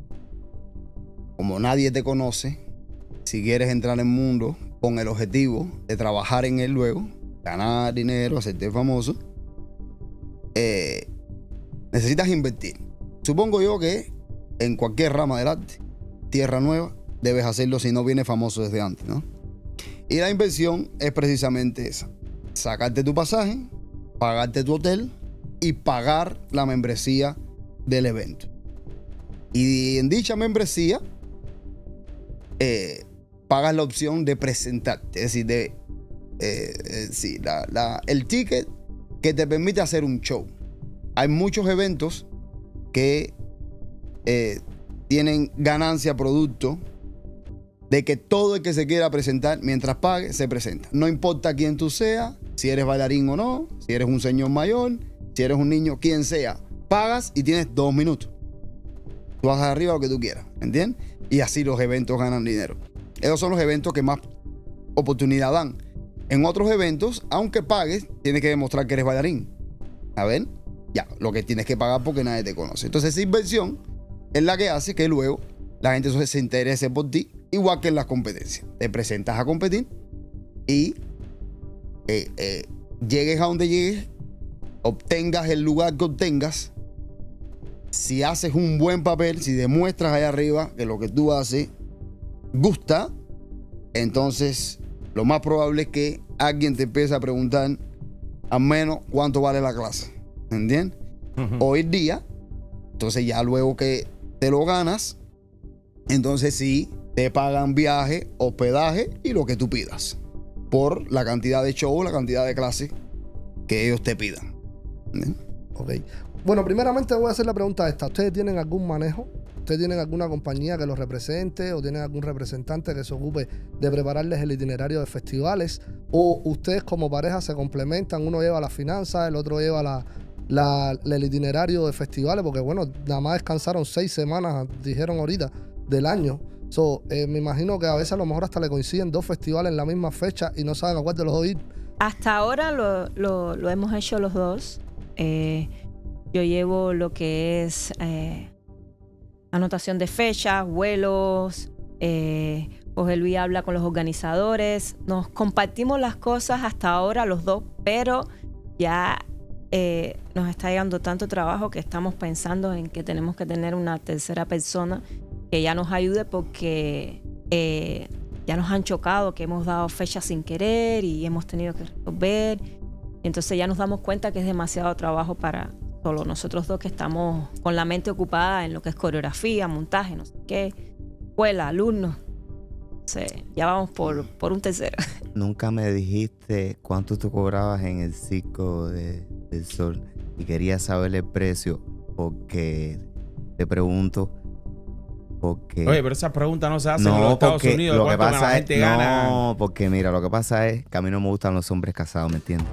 como nadie te conoce, si quieres entrar en el mundo con el objetivo de trabajar en él luego, ganar dinero, hacerte famoso, eh, necesitas invertir. Supongo yo que en cualquier rama del arte, tierra nueva, debes hacerlo si no vienes famoso desde antes, ¿no? Y la inversión es precisamente esa. sacarte tu pasaje, pagarte tu hotel y pagar la membresía del evento. Y en dicha membresía, eh, pagas la opción de presentarte, es decir, de, eh, eh, sí, la, la, el ticket que te permite hacer un show. Hay muchos eventos que eh, tienen ganancia producto de que todo el que se quiera presentar, mientras pague, se presenta. No importa quién tú seas, si eres bailarín o no, si eres un señor mayor, si eres un niño, quien sea, pagas y tienes dos minutos. Tú vas arriba lo que tú quieras, ¿entiendes? Y así los eventos ganan dinero. Esos son los eventos que más oportunidad dan. En otros eventos, aunque pagues, tienes que demostrar que eres bailarín. A ver, ya, lo que tienes que pagar porque nadie te conoce. Entonces, esa inversión es la que hace que luego la gente entonces se interese por ti, igual que en las competencias. Te presentas a competir y eh, eh, llegues a donde llegues, obtengas el lugar que obtengas. Si haces un buen papel, si demuestras allá arriba que lo que tú haces gusta, entonces lo más probable es que alguien te empiece a preguntar al menos cuánto vale la clase. ¿Entiendes? Uh-huh. Hoy día, entonces ya luego que te lo ganas, entonces sí te pagan viaje, hospedaje y lo que tú pidas por la cantidad de show, la cantidad de clases que ellos te pidan. ¿Entiendes? Ok. Bueno, primeramente voy a hacer la pregunta esta. ¿Ustedes tienen algún manejo? ¿Ustedes tienen alguna compañía que los represente o tienen algún representante que se ocupe de prepararles el itinerario de festivales? ¿O ustedes como pareja se complementan? Uno lleva las finanzas, el otro lleva la, la, el itinerario de festivales, porque bueno, nada más descansaron seis semanas, dijeron ahorita, del año. So, eh, me imagino que a veces a lo mejor hasta le coinciden dos festivales en la misma fecha y no saben a cuál de los dos ir. Hasta ahora lo, lo, lo hemos hecho los dos. Eh, yo llevo lo que es eh, anotación de fechas, vuelos. Eh, José Luis habla con los organizadores. Nos compartimos las cosas hasta ahora los dos, pero ya eh, nos está llegando tanto trabajo que estamos pensando en que tenemos que tener una tercera persona que ya nos ayude porque eh, ya nos han chocado que hemos dado fechas sin querer y hemos tenido que resolver. Entonces ya nos damos cuenta que es demasiado trabajo para solo nosotros dos, que estamos con la mente ocupada en lo que es coreografía, montaje, no sé qué, escuela, alumnos. O sea, ya vamos por, por un tercero. Nunca me dijiste cuánto tú cobrabas en el Circo de, del Sol y quería saber el precio porque te pregunto. Porque, Oye, pero esa pregunta no se hace no, en los Estados porque Unidos. Lo que pasa la es, gente no, gana. porque mira, lo que pasa es que a mí no me gustan los hombres casados, ¿me entiendes?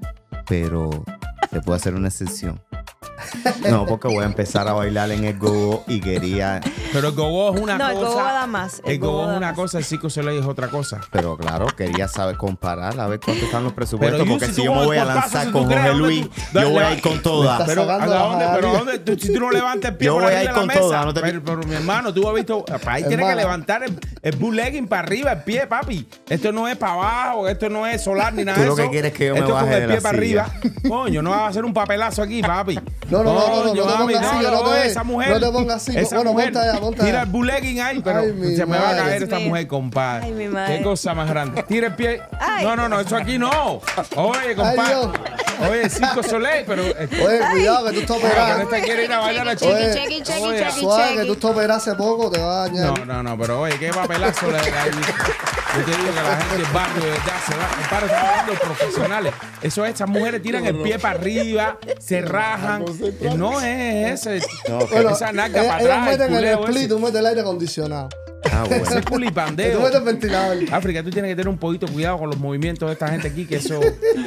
Pero te puedo hacer una excepción. No, porque voy a empezar a bailar en el gogo y quería... Pero el gogo es una no, cosa... No, el gogo da más. El, el gogo es una más. cosa, el Circo du Soleil es otra cosa. Pero claro, quería saber comparar, a ver cuánto están los presupuestos, pero porque si, si yo me voy a lanzar si con José Luis, tú, yo voy a ir con toda. Pero ¿a dónde? Pero ¿dónde? Tú, si tú no levantas el pie yo por voy a ir con toda. No te... pero, pero mi hermano, tú has visto... Ahí tienes que levantar el, el bootlegging para arriba, el pie, papi. Esto no es para abajo, esto no es solar ni nada de eso. Tú lo que quieres es que yo me baje Esto es con el pie para silla. arriba. Coño, no vas a hacer un papelazo aquí, papi. No, no, no, no, no, no, no, mami, así, no, no, no, te, esa mujer, no te pongas así. Esa bueno, mujer, ponte allá, ponte tira allá. el bootlegging ahí, pero Ay, se me va a madre, caer esta mío. mujer, compadre. Ay, mi madre. Qué cosa más grande. Tira el pie. Ay. No, no, no, eso aquí no. Oye, compadre. Oye, Circo Soleil, pero... Oye, cuidado, que tú estás operado. Que esta quiere ir a bailar a Chequi, Oye, chequi, chequi, oye, chequi, Suave, chequi. que tú estás operado hace poco, te va a dañar. No, no, no, pero oye, qué papelazo le da ahí. Yo te digo que la gente del barrio de verdad se va. Compadre, estamos hablando de profesionales. Eso es, esas mujeres tiran el pie para arriba, se rajan. No es ese. No, Bueno, esa nalga ellas, para ellas atrás. meten el culeo split, ese. tú metes el aire acondicionado. Ah, bueno. Ese Y tú culipandeo. metes el ventilador. África, tú tienes que tener un poquito de cuidado con los movimientos de esta gente aquí, que eso...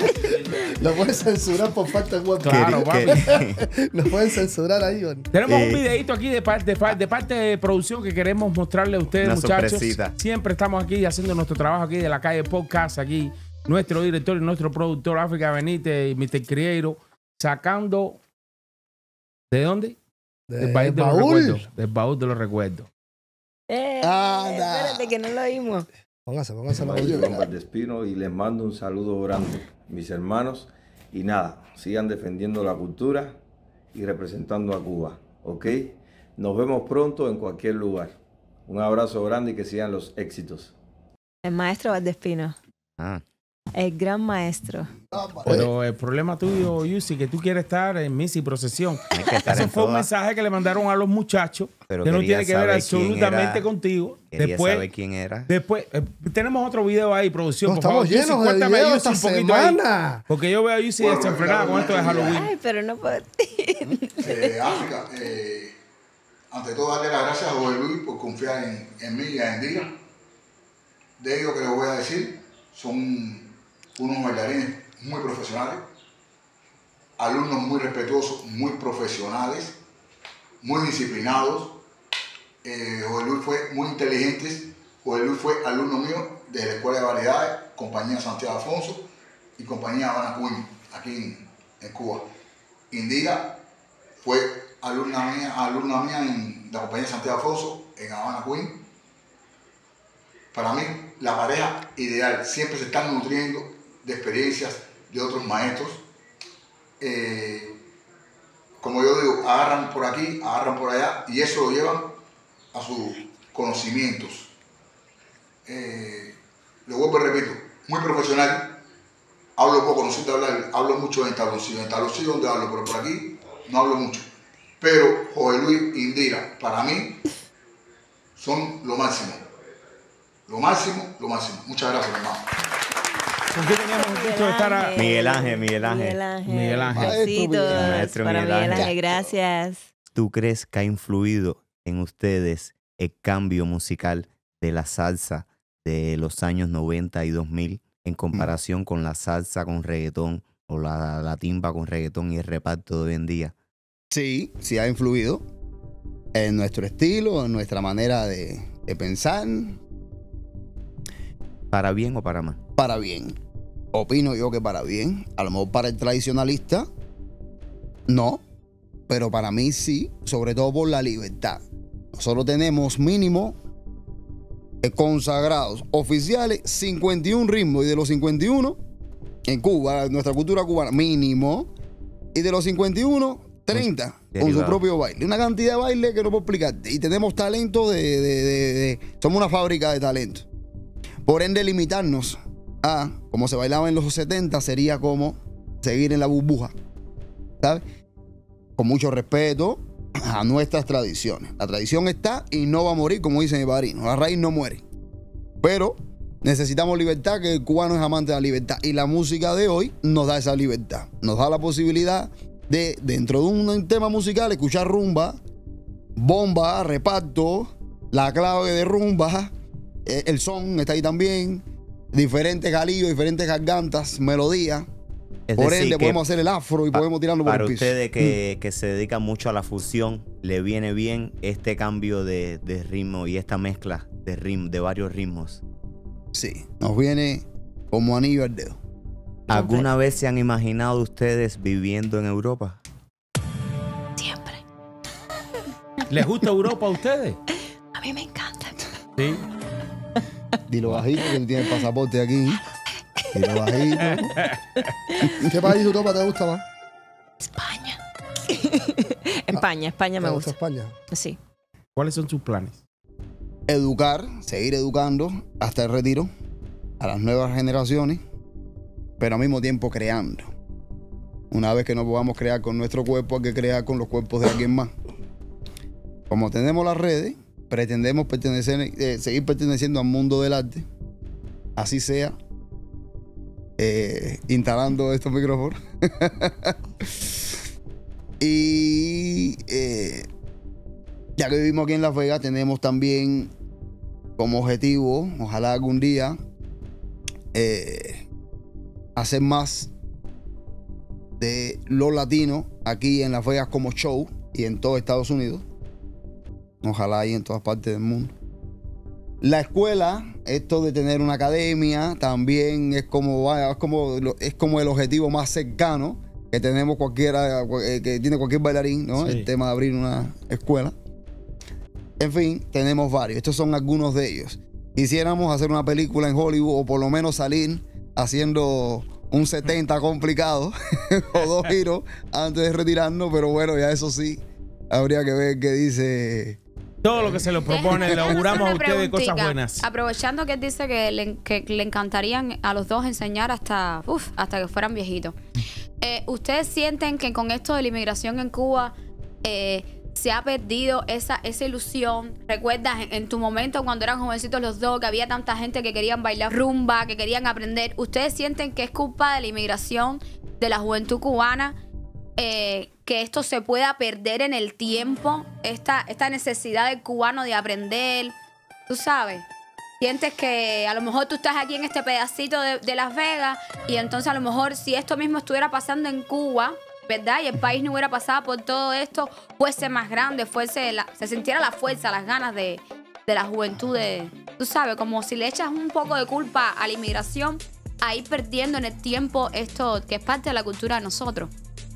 Lo pueden censurar por falta de cuerpo. Claro, papi. Nos pueden censurar ahí, ¿no? Tenemos Eh, un videito aquí de parte de, par- de parte de producción que queremos mostrarle a ustedes, Una muchachos. sorpresita. Siempre estamos aquí haciendo nuestro trabajo aquí de la calle Podcast, aquí nuestro director y nuestro productor África Benítez y mister Criero, sacando ¿de dónde? De Del baúl de los baúl. recuerdos. Del baúl de los recuerdos. Eh, Anda. espérate que no lo oímos. Póngase, póngase la Soy última. Juan Valdespino y les mando un saludo grande, mis hermanos. Y nada, sigan defendiendo la cultura y representando a Cuba, ¿ok? Nos vemos pronto en cualquier lugar. Un abrazo grande y que sigan los éxitos. El maestro Valdespino. Ah, El gran maestro. Pero el problema tuyo, Yusi, que tú quieres estar en misa y procesión. Ese fue un mensaje que le mandaron a los muchachos, Pero que no quería tiene que ver saber quién absolutamente era. contigo. Quería Después, saber quién era. después eh, tenemos otro video ahí, producción. No, por favor, estamos llenos Yusi, de cuéntame a videos Yusi esta un poquito ahí, semana. porque yo veo a Yusi Bueno, desenfrenada con esto de Halloween. Ay, pero no puedo. Eh, África, eh, ante todo darle las gracias a José Luis por confiar en, en mí y a Indira. De ello que les voy a decir, son unos bailarines muy profesionales, alumnos muy respetuosos, muy profesionales, muy disciplinados. Eh, José Luis fue muy inteligente. José Luis fue alumno mío de la Escuela de Variedades, Compañía Santiago Afonso y Compañía Habana Queen, aquí en, en Cuba. Indira fue alumna mía, alumna mía en la Compañía Santiago Afonso, en Habana Queen. Para mí, la pareja ideal, siempre se están nutriendo de experiencias de otros maestros. Eh, como yo digo, agarran por aquí, agarran por allá, y eso lo llevan a sus conocimientos. Eh, lo vuelvo y repito, muy profesional. Hablo poco, no sé de hablar, hablo mucho en tabloncillo. En tabloncillo donde hablo, pero por aquí no hablo mucho. Pero José Luis e Indira, para mí, son lo máximo. Lo máximo, lo máximo. Muchas gracias, hermano. ¿Con qué teníamos el gusto de estar a... Miguel Ángel, Miguel Ángel. Miguel Ángel. Miguel Ángel. Besitos Maestro para Miguel Miguel Ángel. Ángel. Gracias. ¿Tú crees que ha influido en ustedes el cambio musical de la salsa de los años noventa y dos mil en comparación con la salsa con reggaetón o la, la timba con reggaetón y el reparto de hoy en día? Sí, sí ha influido en nuestro estilo, en nuestra manera de, de pensar. ¿Para bien o para mal? Para bien. Opino yo que para bien. A lo mejor para el tradicionalista, no. Pero para mí sí, sobre todo por la libertad. Nosotros tenemos mínimo eh, consagrados oficiales cincuenta y uno ritmos, y de los cincuenta y uno en Cuba, nuestra cultura cubana, mínimo, y de los cincuenta y uno, treinta con su propio baile. Una cantidad de baile que no puedo explicarte. Y tenemos talento de, de, de, de somos una fábrica de talento. Por ende, limitarnos a como se bailaba en los setenta sería como seguir en la burbuja, ¿sabes? Con mucho respeto a nuestras tradiciones. La tradición está y no va a morir, como dice mi padrino. La raíz no muere. Pero necesitamos libertad, que el cubano es amante de la libertad. Y la música de hoy nos da esa libertad. Nos da la posibilidad de, dentro de un tema musical, escuchar rumba, bomba, reparto, la clave de rumba, el son está ahí también, diferentes galillos, diferentes gargantas, melodías. Es Por decir, ende, que podemos hacer el afro y pa- podemos tirarlo por Para el piso. ustedes que, que se dedican mucho a la fusión, ¿le viene bien este cambio de, de ritmo y esta mezcla de, ritmo, de varios ritmos? Sí, nos viene como anillo al dedo. ¿Alguna vez se han imaginado ustedes viviendo en Europa? Siempre. ¿Les gusta Europa a ustedes? A mí me encanta. Sí. Dilo bajito, que él tiene el pasaporte aquí. Dilo bajito. ¿Qué país de Europa te gusta más? España. España, España me ¿Te gusta. España? Sí. ¿Cuáles son sus planes? Educar, seguir educando hasta el retiro a las nuevas generaciones, pero al mismo tiempo creando. Una vez que no podamos crear con nuestro cuerpo, hay que crear con los cuerpos de alguien más. Como tenemos las redes, pretendemos pertenecer, eh, seguir perteneciendo al mundo del arte, así sea, eh, instalando estos micrófonos. Y eh, ya que vivimos aquí en Las Vegas, tenemos también como objetivo, ojalá algún día, eh, hacer más de los latinos aquí en Las Vegas como show y en todo Estados Unidos. Ojalá y en todas partes del mundo. La escuela, esto de tener una academia, también es como, es como, es como el objetivo más cercano que tenemos cualquiera, que tiene cualquier bailarín, ¿no? Sí. El tema de abrir una escuela. En fin, tenemos varios. Estos son algunos de ellos. Quisiéramos hacer una película en Hollywood o por lo menos salir haciendo un setenta complicado o dos giros antes de retirarnos, pero bueno, ya eso sí, habría que ver qué dice Todo lo que se lo propone, le auguramos a Una ustedes cosas preguntita. buenas. Aprovechando que él dice que le, que le encantarían a los dos enseñar hasta, uf, hasta que fueran viejitos. Eh, ¿Ustedes sienten que con esto de la inmigración en Cuba eh, se ha perdido esa, esa ilusión? ¿Recuerdas en, en tu momento cuando eran jovencitos los dos, que había tanta gente que querían bailar rumba, que querían aprender? ¿Ustedes sienten que es culpa de la inmigración, de la juventud cubana, eh, que esto se pueda perder en el tiempo? Esta, esta necesidad del cubano de aprender, tú sabes. Sientes que a lo mejor tú estás aquí en este pedacito de, de Las Vegas y entonces a lo mejor si esto mismo estuviera pasando en Cuba, ¿verdad? Y el país no hubiera pasado por todo esto, fuese más grande, fuese la, se sintiera la fuerza, las ganas de, de la juventud, de, tú sabes, como si le echas un poco de culpa a la inmigración, a ir perdiendo en el tiempo esto que es parte de la cultura de nosotros.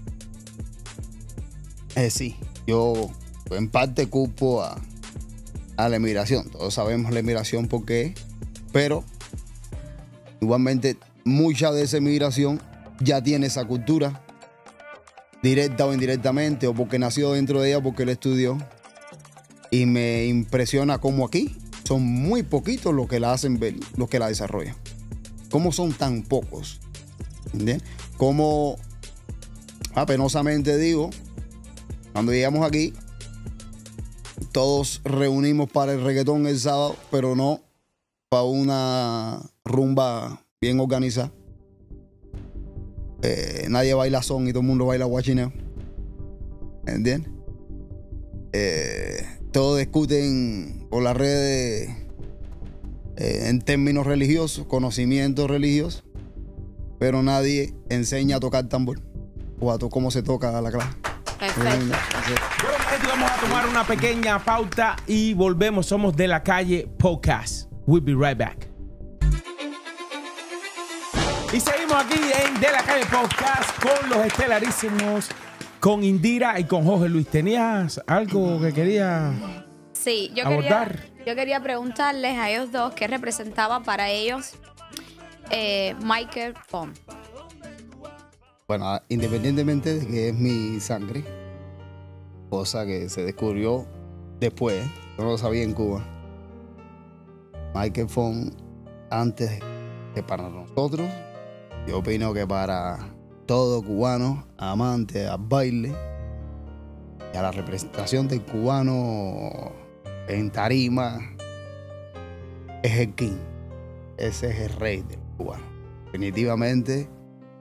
Eh, sí, yo en parte culpo a, a la emigración. Todos sabemos la emigración por qué, pero igualmente mucha de esa emigración ya tiene esa cultura, directa o indirectamente, o porque nació dentro de ella, porque él estudió. Y me impresiona cómo aquí son muy poquitos los que la hacen ver, los que la desarrollan. Cómo son tan pocos. ¿Entiendes? Cómo, ah, penosamente digo, cuando llegamos aquí, todos reunimos para el reggaetón el sábado, pero no para una rumba bien organizada. Eh, nadie baila son y todo el mundo baila guachineo. ¿Entiendes? Eh, todos discuten por las redes eh, en términos religiosos, conocimientos religiosos, pero nadie enseña a tocar tambor o a to cómo se toca la clave. Perfecto. Bueno, gente, vamos a tomar una pequeña pauta y volvemos. Somos De La Calle Podcast. We'll be right back. Y seguimos aquí en De La Calle Podcast con los estelarísimos, con Indira y con Jorge Luis. ¿Tenías algo que querías Sí, yo abordar? quería, yo quería preguntarles a ellos dos qué representaba para ellos eh, Michael Font. Bueno, independientemente de que es mi sangre, cosa que se descubrió después, yo no lo sabía en Cuba. Michael Font, antes que para nosotros, yo opino que para todo cubano amante al baile y a la representación del cubano en tarima, es el king. Ese es el rey del cubano. Definitivamente,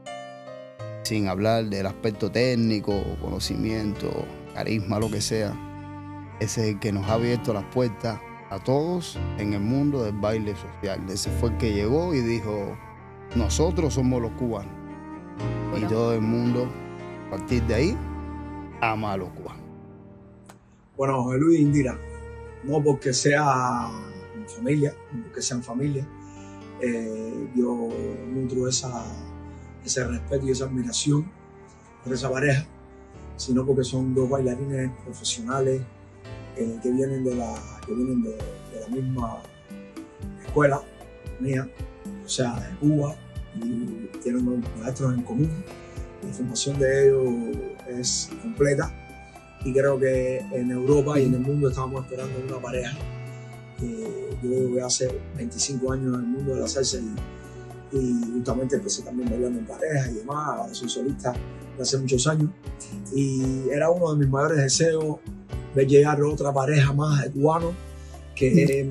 sin hablar del aspecto técnico, conocimiento, carisma, lo que sea, ese es el que nos ha abierto las puertas a todos en el mundo del baile social. Ese fue el que llegó y dijo: nosotros somos los cubanos. Bueno. Y todo el mundo, a partir de ahí, ama a los cubanos. Bueno, Jorge Luis, Indira, no porque sea familia, no porque sean familia, eh, yo nutro esa, ese respeto y esa admiración por esa pareja, sino porque son dos bailarines profesionales eh, que vienen, de la, que vienen de, de la misma escuela mía, o sea, de Cuba, y tienen unos maestros en común. La formación de ellos es completa y creo que en Europa y en el mundo estábamos esperando una pareja. Eh, yo creo que hace veinticinco años en el mundo de la salsa y, y justamente empecé también bailando en pareja y demás. Ahora soy solista de hace muchos años y era uno de mis mayores deseos ver llegar otra pareja más de cubanos que eh,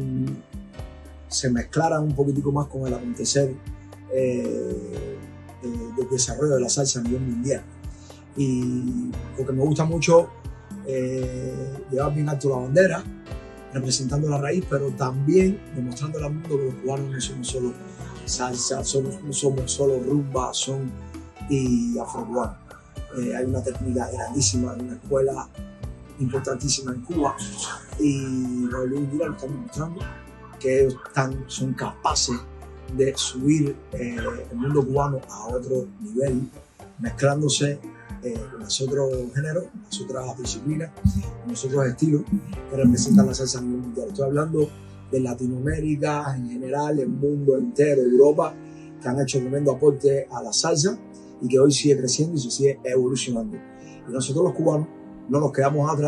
se mezclaran un poquitico más con el acontecer eh, de, del desarrollo de la salsa a nivel mundial. Y porque me gusta mucho eh, llevar bien alto la bandera, representando la raíz, pero también demostrando al mundo que los cubanos no somos solo salsa, somos, no somos solo rumba, son y afrocubanos. Eh, hay una técnica grandísima, una escuela importantísima en Cuba y Jorge Luis Indira lo están demostrando que ellos están, son capaces de subir eh, el mundo cubano a otro nivel, mezclándose eh, con los otros géneros, con las otras disciplinas, con los otros estilos que representan la salsa a nivel mundial. Estoy hablando de Latinoamérica en general, el mundo entero, Europa, que han hecho tremendo aporte a la salsa y que hoy sigue creciendo y se sigue evolucionando. Y nosotros los cubanos no nos quedamos atrás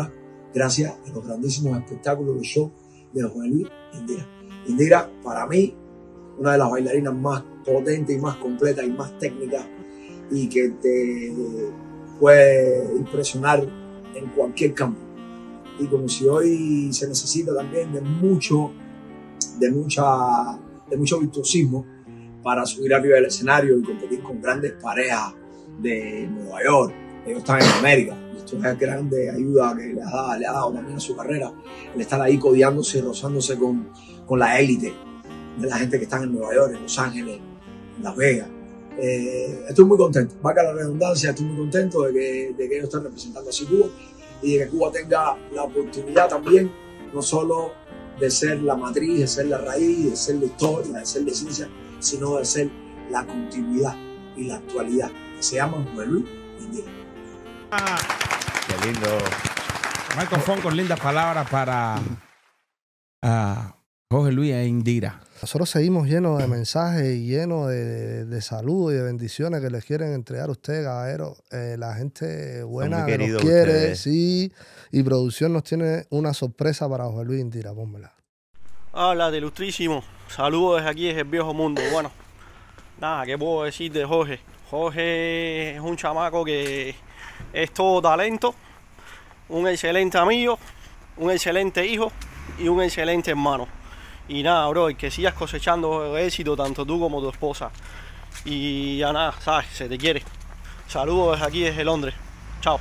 gracias a los grandísimos espectáculos de show de José Luis Indira. Indira, para mí, una de las bailarinas más potentes y más completas y más técnicas y que te puede impresionar en cualquier campo. Y como si hoy se necesita también de mucho, de mucha, de mucho virtuosismo para subir arriba del escenario y competir con grandes parejas de Nueva York. Ellos están en América. Y esto es grande ayuda que le ha dado, le ha dado también a su carrera. El estar ahí codeándose y rozándose con, con la élite de la gente que está en Nueva York, en Los Ángeles, en Las Vegas. Eh, estoy muy contento. Vaca la redundancia, estoy muy contento de que, de que ellos estén representando así Cuba y de que Cuba tenga la oportunidad también, no solo de ser la matriz, de ser la raíz, de ser la historia, de ser la ciencia, sino de ser la continuidad y la actualidad, que se llama José Luis Indira. Ah, qué lindo. Michael Fon con lindas palabras para uh, José Luis e Indira. Nosotros seguimos llenos de mensajes y llenos de, de, de saludos y de bendiciones que les quieren entregar a ustedes, caballero. Eh, la gente buena que nos quiere, ustedes. Sí. Y producción nos tiene una sorpresa para José Luis Indira. Pónmela. Habla de ilustrísimo. Saludos desde aquí, desde el viejo mundo. Bueno, nada, ¿qué puedo decir de Jorge? Jorge es un chamaco que es todo talento, un excelente amigo, un excelente hijo y un excelente hermano. Y nada, bro, que sigas cosechando éxito tanto tú como tu esposa. Y ya nada, sabes, se te quiere. Saludos desde aquí, desde Londres. Chao.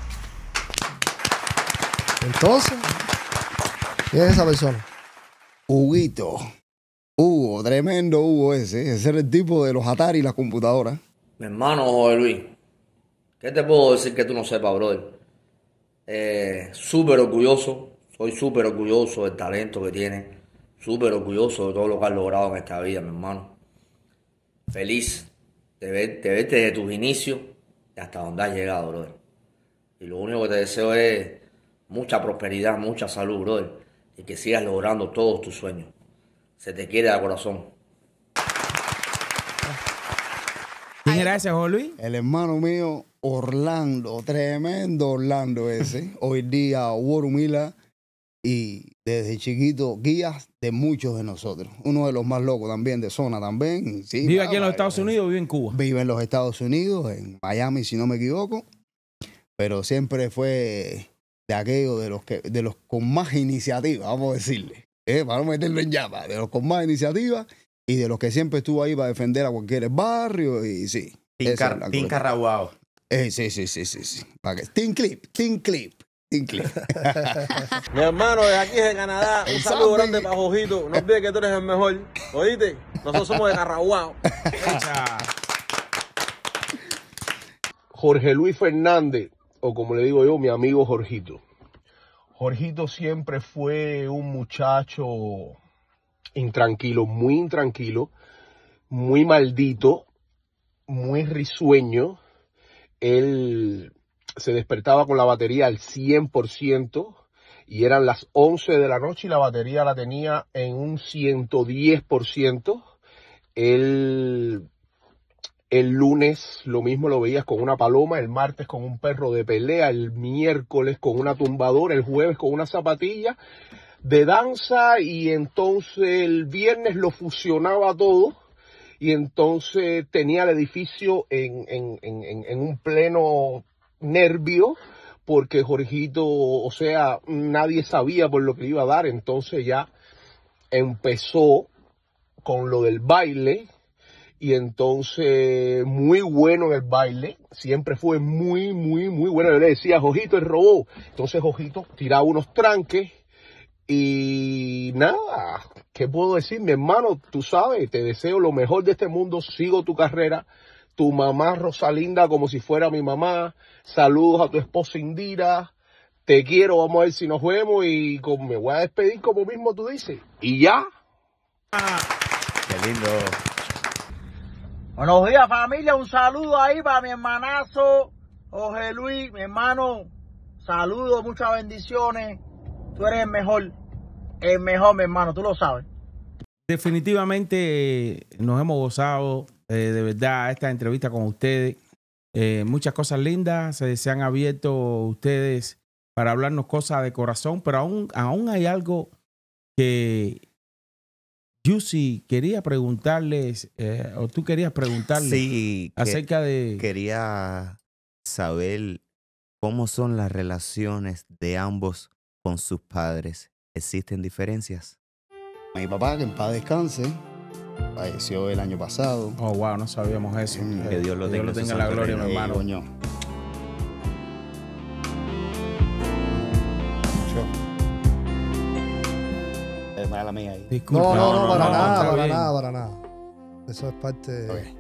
Entonces, ¿quién es esa persona? Huguito. Hugo, tremendo Hugo ese. Ese era el tipo de los Atari y las computadoras. Mi hermano José Luis, ¿qué te puedo decir que tú no sepas, brother? Eh, súper orgulloso, soy súper orgulloso del talento que tiene. Súper orgulloso de todo lo que has logrado en esta vida, mi hermano. Feliz de, ver, de verte desde tus inicios y hasta donde has llegado, brother. Y lo único que te deseo es mucha prosperidad, mucha salud, brother. Y que sigas logrando todos tus sueños. Se te quiere de corazón. ¿Quién era ese, José Luis? El hermano mío, Orlando. Tremendo Orlando ese. Hoy día, Warumila. Y desde chiquito, guías de muchos de nosotros. Uno de los más locos también, de zona también. Sí, ¿Vive aquí en los Estados Unidos o vive en Cuba? Vive en los Estados Unidos, en Miami, si no me equivoco. Pero siempre fue de aquellos de los, que, de los con más iniciativa, vamos a decirle. Eh, para no meterlo en llama. De los con más iniciativa y de los que siempre estuvo ahí para defender a cualquier barrio. Y sí. Team Carraguao. Eh, sí, sí, sí, sí. sí. Para que, Team Clip, Team Clip. Mi hermano de aquí de Canadá, un saludo grande para Jojito. No olvides que tú eres el mejor. ¿Oíste? Nosotros somos de Carraguao. Jorge Luis Fernández, o como le digo yo, mi amigo Jorgito. Jorgito siempre fue un muchacho intranquilo, muy intranquilo, muy maldito, muy risueño. Él se despertaba con la batería al cien por ciento y eran las once de la noche y la batería la tenía en un ciento diez por ciento. Él, el lunes lo mismo lo veías con una paloma, el martes con un perro de pelea, el miércoles con una tumbadora, el jueves con una zapatilla de danza y entonces el viernes lo fusionaba todo. Y entonces tenía el edificio en, en, en, en un pleno nervio, porque Jorgito, o sea, nadie sabía por lo que iba a dar. Entonces ya empezó con lo del baile, y entonces muy bueno en el baile, siempre fue muy, muy, muy bueno. Yo le decía, Jorgito, el robot. Entonces Jorgito tiraba unos tranques, y nada, ¿qué puedo decir? Mi hermano, tú sabes, te deseo lo mejor de este mundo, sigo tu carrera. Tu mamá Rosalinda como si fuera mi mamá. Saludos a tu esposa Indira. Te quiero, vamos a ver si nos vemos y con, me voy a despedir como mismo tú dices. Y ya. Ah, qué lindo. Buenos días, familia. Un saludo ahí para mi hermanazo José Luis, mi hermano. Saludos, muchas bendiciones. Tú eres el mejor. El mejor, mi hermano. Tú lo sabes. Definitivamente nos hemos gozado eh, de verdad esta entrevista con ustedes. Eh, muchas cosas lindas se, se han abierto ustedes para hablarnos cosas de corazón, pero aún, aún hay algo que Juicy quería preguntarles, eh, o tú querías preguntarle Sí, que- acerca de... Quería saber cómo son las relaciones de ambos con sus padres. ¿Existen diferencias? Mi papá, que en paz descanse, falleció el año pasado. Oh, wow, no sabíamos eso. Que Dios lo tenga en su en la santo gloria, mi reino. hermano. Coño. Yo. Es mala mía ahí. Disculpa. No, no, no, No, para no, nada, está para bien. nada, para nada. Eso es parte. Ok.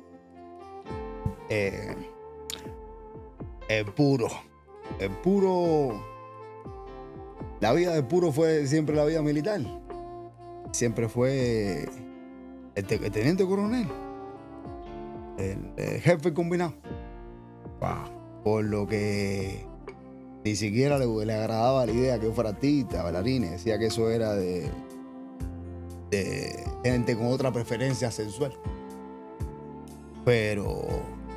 Eh, el puro. El puro. La vida de puro fue siempre la vida militar. Siempre fue el, te- el teniente coronel. El, el jefe combinado. Por lo que ni siquiera le, le agradaba la idea que yo fuera artista, bailarines. Decía que eso era de, de gente con otra preferencia sensual. Pero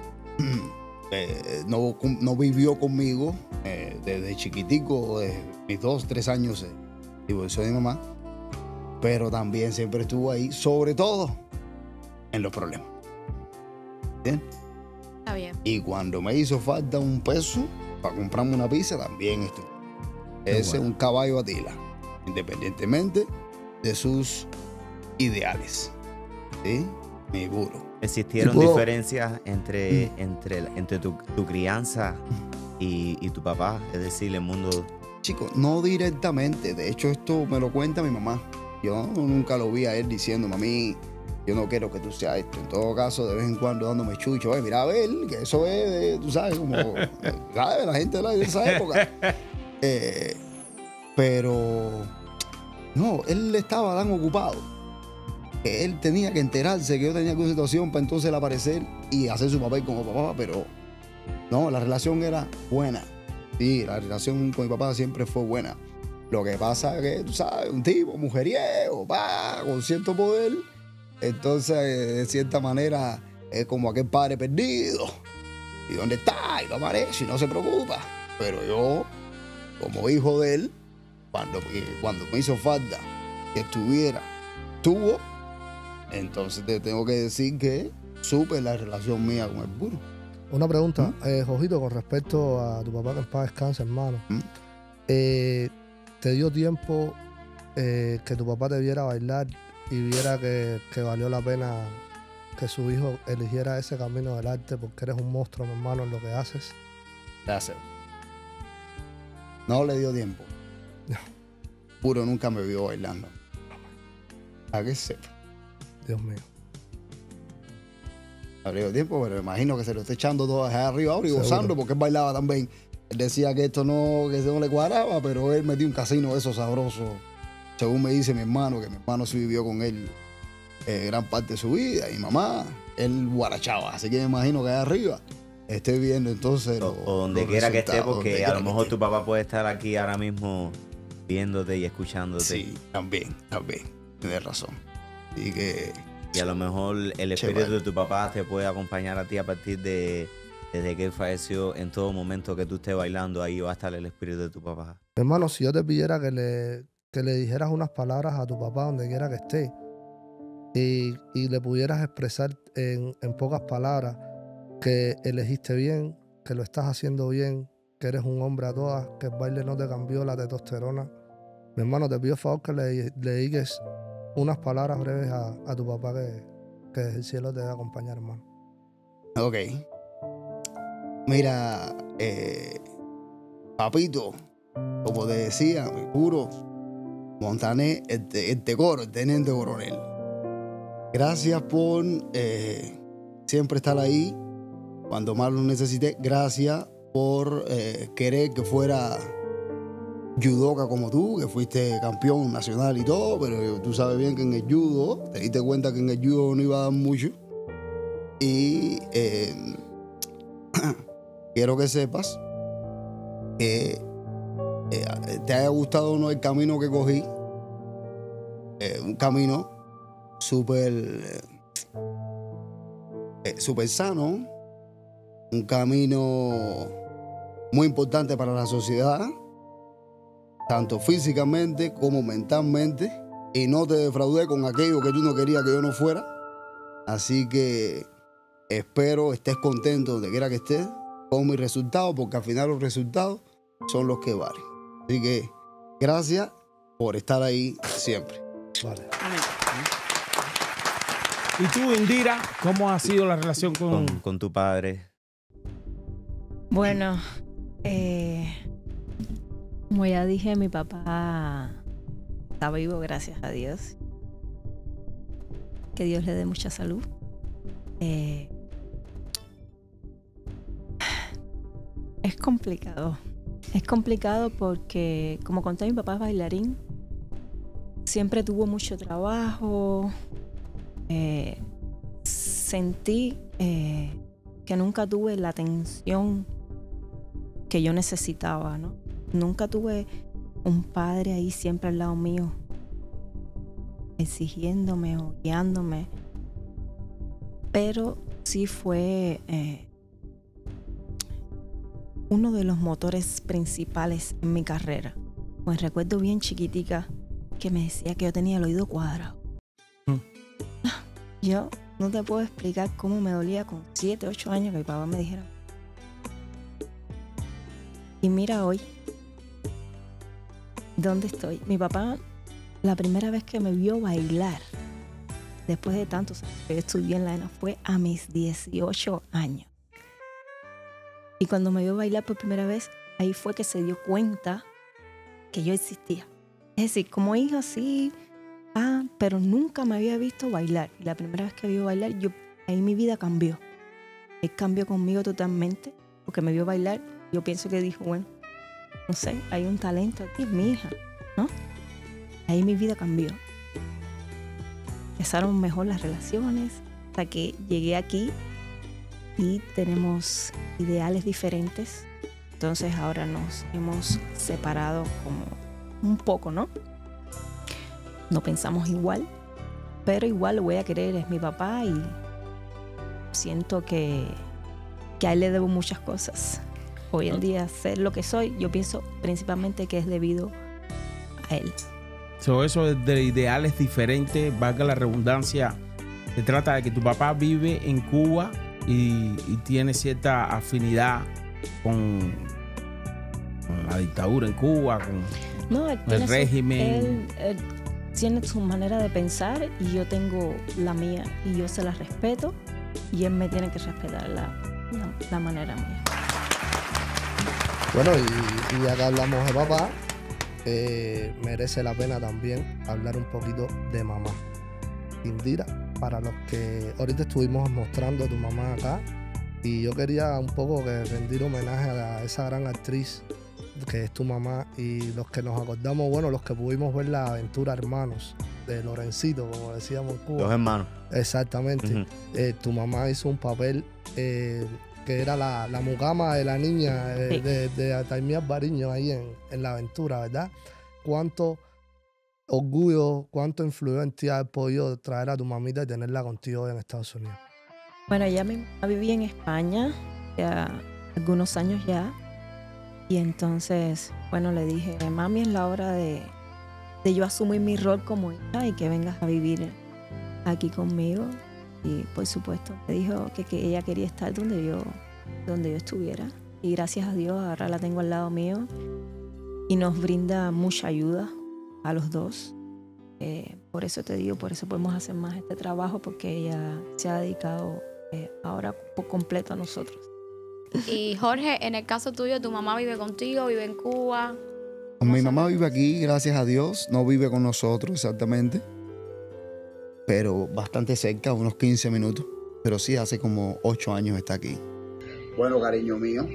eh, no, no vivió conmigo eh, desde chiquitico, de mis dos, tres años, eh, divorció de mi mamá. Pero también siempre estuvo ahí, sobre todo en los problemas. ¿Bien? Está bien. Y cuando me hizo falta un peso para comprarme una pizza, también estuvo. Ese es bueno. un caballo a tila, independientemente de sus ideales. ¿Sí? Mi puro. ¿Existieron Y puedo- diferencias entre, entre, la- entre tu, tu crianza y, y tu papá? Es decir, el mundo... Chicos, no directamente. De hecho, esto me lo cuenta mi mamá. Yo nunca lo vi a él diciendo, mami, yo no quiero que tú seas esto. En todo caso, de vez en cuando dándome chucho. "Oye, mira a ver, que eso es, de, tú sabes, como, eh, ¿sabes? La gente de la- de esa época. Eh, pero, no, él estaba tan ocupado que él tenía que enterarse que yo tenía alguna situación para entonces él aparecer y hacer su papel como papá, pero no, la relación era buena. Sí, la relación con mi papá siempre fue buena. Lo que pasa es que, tú sabes, un tipo mujeriego, pa, con cierto poder, entonces, de cierta manera, es como aquel padre perdido. ¿Y dónde está? Y lo aparece y no se preocupa. Pero yo, como hijo de él, cuando, cuando me hizo falta que estuviera, estuvo, entonces te tengo que decir que supe la relación mía con el puro. Una pregunta, eh, Jojito, con respecto a tu papá que en paz descanse, hermano. Eh, ¿Te dio tiempo eh, que tu papá te viera bailar y viera que, que valió la pena que su hijo eligiera ese camino del arte porque eres un monstruo, mi hermano, en lo que haces? Gracias. No le dio tiempo. Puro nunca me vio bailando. A que sepa. Dios mío. No le dio tiempo, pero me imagino que se lo está echando todo allá arriba ahora y Seguro. gozando porque él bailaba también. Él decía que esto no, que eso no le cuadraba, pero él metió un casino de esos sabrosos. Según me dice mi hermano, que mi hermano sí vivió con él eh, gran parte de su vida, y mamá, él guarachaba. Así que me imagino que allá arriba esté viendo entonces. O, o donde quiera que esté, porque a lo mejor tu papá puede estar aquí ahora mismo viéndote y escuchándote. Sí, también, también. Tienes razón. Así que. Y a lo mejor el espíritu de tu papá te puede acompañar a ti a partir de desde que él falleció. En todo momento que tú estés bailando, ahí va a estar el espíritu de tu papá. Hermano, si yo te pidiera que le, que le dijeras unas palabras a tu papá donde quiera que esté y, y le pudieras expresar en, en pocas palabras que elegiste bien, que lo estás haciendo bien, que eres un hombre a todas, que el baile no te cambió la testosterona. Mi hermano, te pido favor que le, le dediques unas palabras breves a, a tu papá que, que desde el cielo te va a acompañar, hermano. Ok. Mira, eh, papito, como te decía, mi puro Montané, el, te- el Tecoro, el teniente coronel. Gracias por eh, siempre estar ahí cuando más lo necesité. Gracias por eh, querer que fuera judoka como tú, que fuiste campeón nacional y todo, pero tú sabes bien que en el judo, te diste cuenta que en el judo no iba a dar mucho. Y eh, quiero que sepas que eh, te haya gustado o no el camino que cogí. Eh, un camino súper eh, eh, súper sano, un camino muy importante para la sociedad, tanto físicamente como mentalmente, y no te defraudé con aquello que tú no querías que yo no fuera. Así que espero estés contento donde quiera que estés con mis resultados, porque al final los resultados son los que valen. Así que gracias por estar ahí siempre. Vale. ¿Y tú, Indira, cómo ha sido la relación con, con, con tu padre? Bueno, eh, como ya dije, mi papá está vivo, gracias a Dios. Que Dios le dé mucha salud. Eh, es complicado. Es complicado porque, como conté, mi papá es bailarín. Siempre tuvo mucho trabajo. Eh, sentí eh, que nunca tuve la atención que yo necesitaba, ¿no? Nunca tuve un padre ahí siempre al lado mío, exigiéndome o guiándome. Pero sí fue eh, uno de los motores principales en mi carrera. Pues recuerdo bien chiquitica que me decía que yo tenía el oído cuadrado. Yo no te puedo explicar cómo me dolía con siete, ocho años que mi papá me dijera. Y mira hoy, ¿dónde estoy? Mi papá, la primera vez que me vio bailar, después de tantos años que yo estudié en la ENA, fue a mis dieciocho años. Y cuando me vio bailar por primera vez, ahí fue que se dio cuenta que yo existía. Es decir, como hija sí... Ah, pero nunca me había visto bailar. Y la primera vez que vio bailar, yo, ahí mi vida cambió. Él cambió conmigo totalmente, porque me vio bailar. Yo pienso que dijo, bueno, no sé, hay un talento aquí, es mi hija, ¿no? Ahí mi vida cambió. Empezaron mejor las relaciones, hasta que llegué aquí y tenemos ideales diferentes. Entonces ahora nos hemos separado como un poco, ¿no? No pensamos igual, pero igual lo voy a querer, es mi papá y siento que, que a él le debo muchas cosas. Hoy en día ser lo que soy, yo pienso principalmente que es debido a él. So, eso de ideales diferentes, valga la redundancia, se trata de que tu papá vive en Cuba y, y tiene cierta afinidad con, con la dictadura en Cuba, con no, él el su, régimen. Él, él tiene su manera de pensar y yo tengo la mía y yo se la respeto y él me tiene que respetar la, la, la manera mía. Bueno, y, y ya que hablamos de papá, eh, merece la pena también hablar un poquito de mamá. Indira, para los que ahorita estuvimos mostrando a tu mamá acá, y yo quería un poco que rendir homenaje a esa gran actriz que es tu mamá, y los que nos acordamos, bueno, los que pudimos ver la aventura Hermanos de Lorencito, como decíamos en Cuba. Los hermanos. Exactamente. Uh-huh. eh, tu mamá hizo un papel eh, que era la, la mucama de la niña eh, sí. de, de Ataimí Albariño ahí en, en la aventura, ¿verdad? ¿Cuánto orgullo, cuánto influyó en ti haber podido traer a tu mamita y tenerla contigo en Estados Unidos? Bueno, ella me viví en España ya algunos años ya. Y entonces, bueno, le dije, mami, es la hora de, de yo asumir mi rol como hija y que vengas a vivir aquí conmigo. Y por supuesto, me dijo que, que ella quería estar donde yo, donde yo estuviera. Y gracias a Dios, ahora la tengo al lado mío y nos brinda mucha ayuda a los dos. Eh, por eso te digo, por eso podemos hacer más este trabajo, porque ella se ha dedicado eh, ahora por completo a nosotros. Y Jorge, en el caso tuyo, ¿tu mamá vive contigo, vive en Cuba? Mi mamá vive aquí, gracias a Dios. No vive con nosotros exactamente, pero bastante cerca, unos quince minutos. Pero sí, hace como ocho años está aquí. Bueno, cariño mío,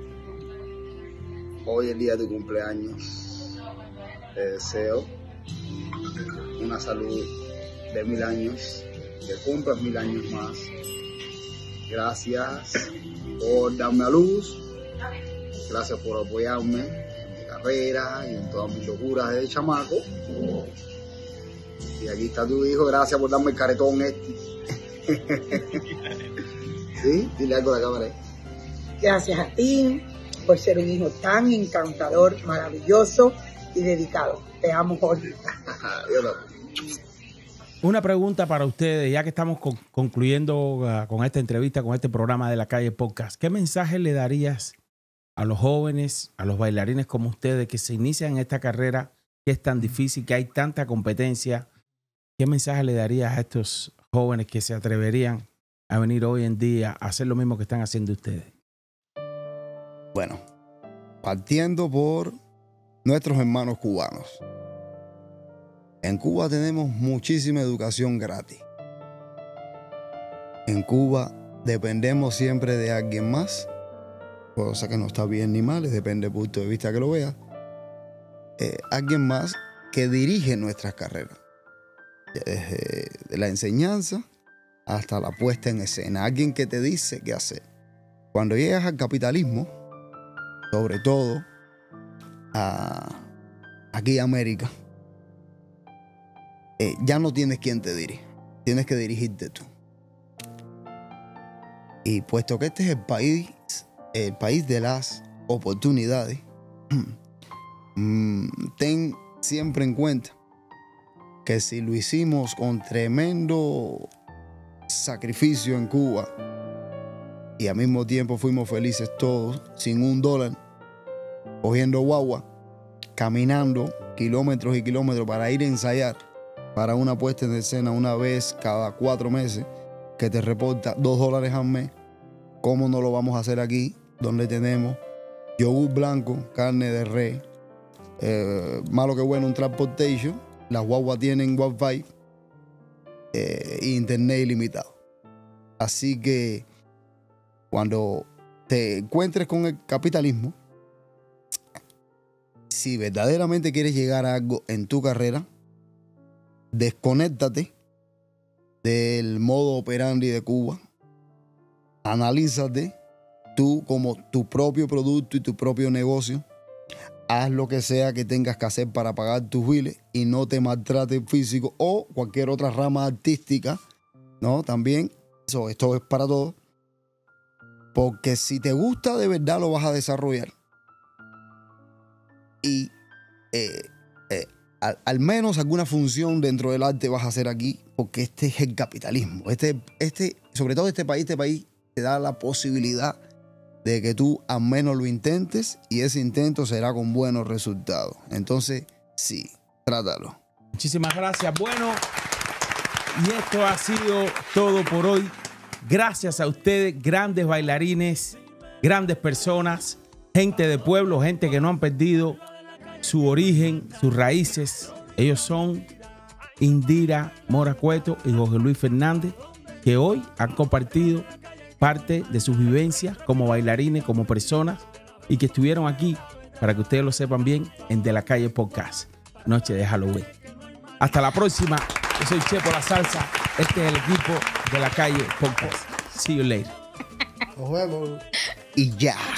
hoy el día de tu cumpleaños te deseo una salud de mil años, que cumplas mil años más. Gracias por darme a luz, gracias por apoyarme en mi carrera y en todas mis locuras de chamaco. Y aquí está tu hijo, gracias por darme el caretón este. ¿Sí? Dile algo a la cámara. Gracias a ti por ser un hijo tan encantador, maravilloso, y dedicado. Te amo, Jorge. Una pregunta para ustedes, ya que estamos con, concluyendo uh, con esta entrevista, con este programa de La Calle Podcast. ¿Qué mensaje le darías a los jóvenes, a los bailarines como ustedes que se inician en esta carrera que es tan difícil, que hay tanta competencia? ¿Qué mensaje le darías a estos jóvenes que se atreverían a venir hoy en día a hacer lo mismo que están haciendo ustedes? Bueno, partiendo por nuestros hermanos cubanos. En Cuba tenemos muchísima educación gratis. En Cuba dependemos siempre de alguien más, cosa que no está bien ni mal, depende del punto de vista que lo vea. Eh, alguien más que dirige nuestras carreras, desde de la enseñanza hasta la puesta en escena. Alguien que te dice qué hacer. Cuando llegas al capitalismo, sobre todo a, aquí a América, eh, ya no tienes quien te dirige, tienes que dirigirte tú. Y puesto que este es el país, el país de las oportunidades, ten siempre en cuenta que si lo hicimos con tremendo sacrificio en Cuba y al mismo tiempo fuimos felices todos, sin un dólar, cogiendo guagua, caminando kilómetros y kilómetros para ir a ensayar para una puesta en escena una vez cada cuatro meses que te reporta dos dólares al mes, ¿cómo no lo vamos a hacer aquí, donde tenemos yogur blanco, carne de res, eh, malo que bueno, un transportation, las guaguas tienen wifi eh, e internet ilimitado? Así que cuando te encuentres con el capitalismo, si verdaderamente quieres llegar a algo en tu carrera, desconéctate del modo operandi de Cuba, analízate tú como tu propio producto y tu propio negocio, haz lo que sea que tengas que hacer para pagar tus biles y no te maltrates físico o cualquier otra rama artística, ¿no? También, eso, esto es para todos, porque si te gusta de verdad lo vas a desarrollar y eh, eh, al, al menos alguna función dentro del arte vas a hacer aquí, porque este es el capitalismo. Este, este, sobre todo este país, este país te da la posibilidad de que tú al menos lo intentes y ese intento será con buenos resultados. Entonces, sí, trátalo. Muchísimas gracias. Bueno, y esto ha sido todo por hoy. Gracias a ustedes, grandes bailarines, grandes personas, gente de pueblo, gente que no han perdido su origen, sus raíces. Ellos son Indira Mora Cueto y Jorge Luis Fernández, que hoy han compartido parte de sus vivencias como bailarines, como personas, y que estuvieron aquí, para que ustedes lo sepan bien, en De La Calle Podcast, noche de Halloween. Hasta la próxima. Yo soy Chepo La Salsa. Este es el equipo de La Calle Podcast. See you later. Nos vemos. Y ya.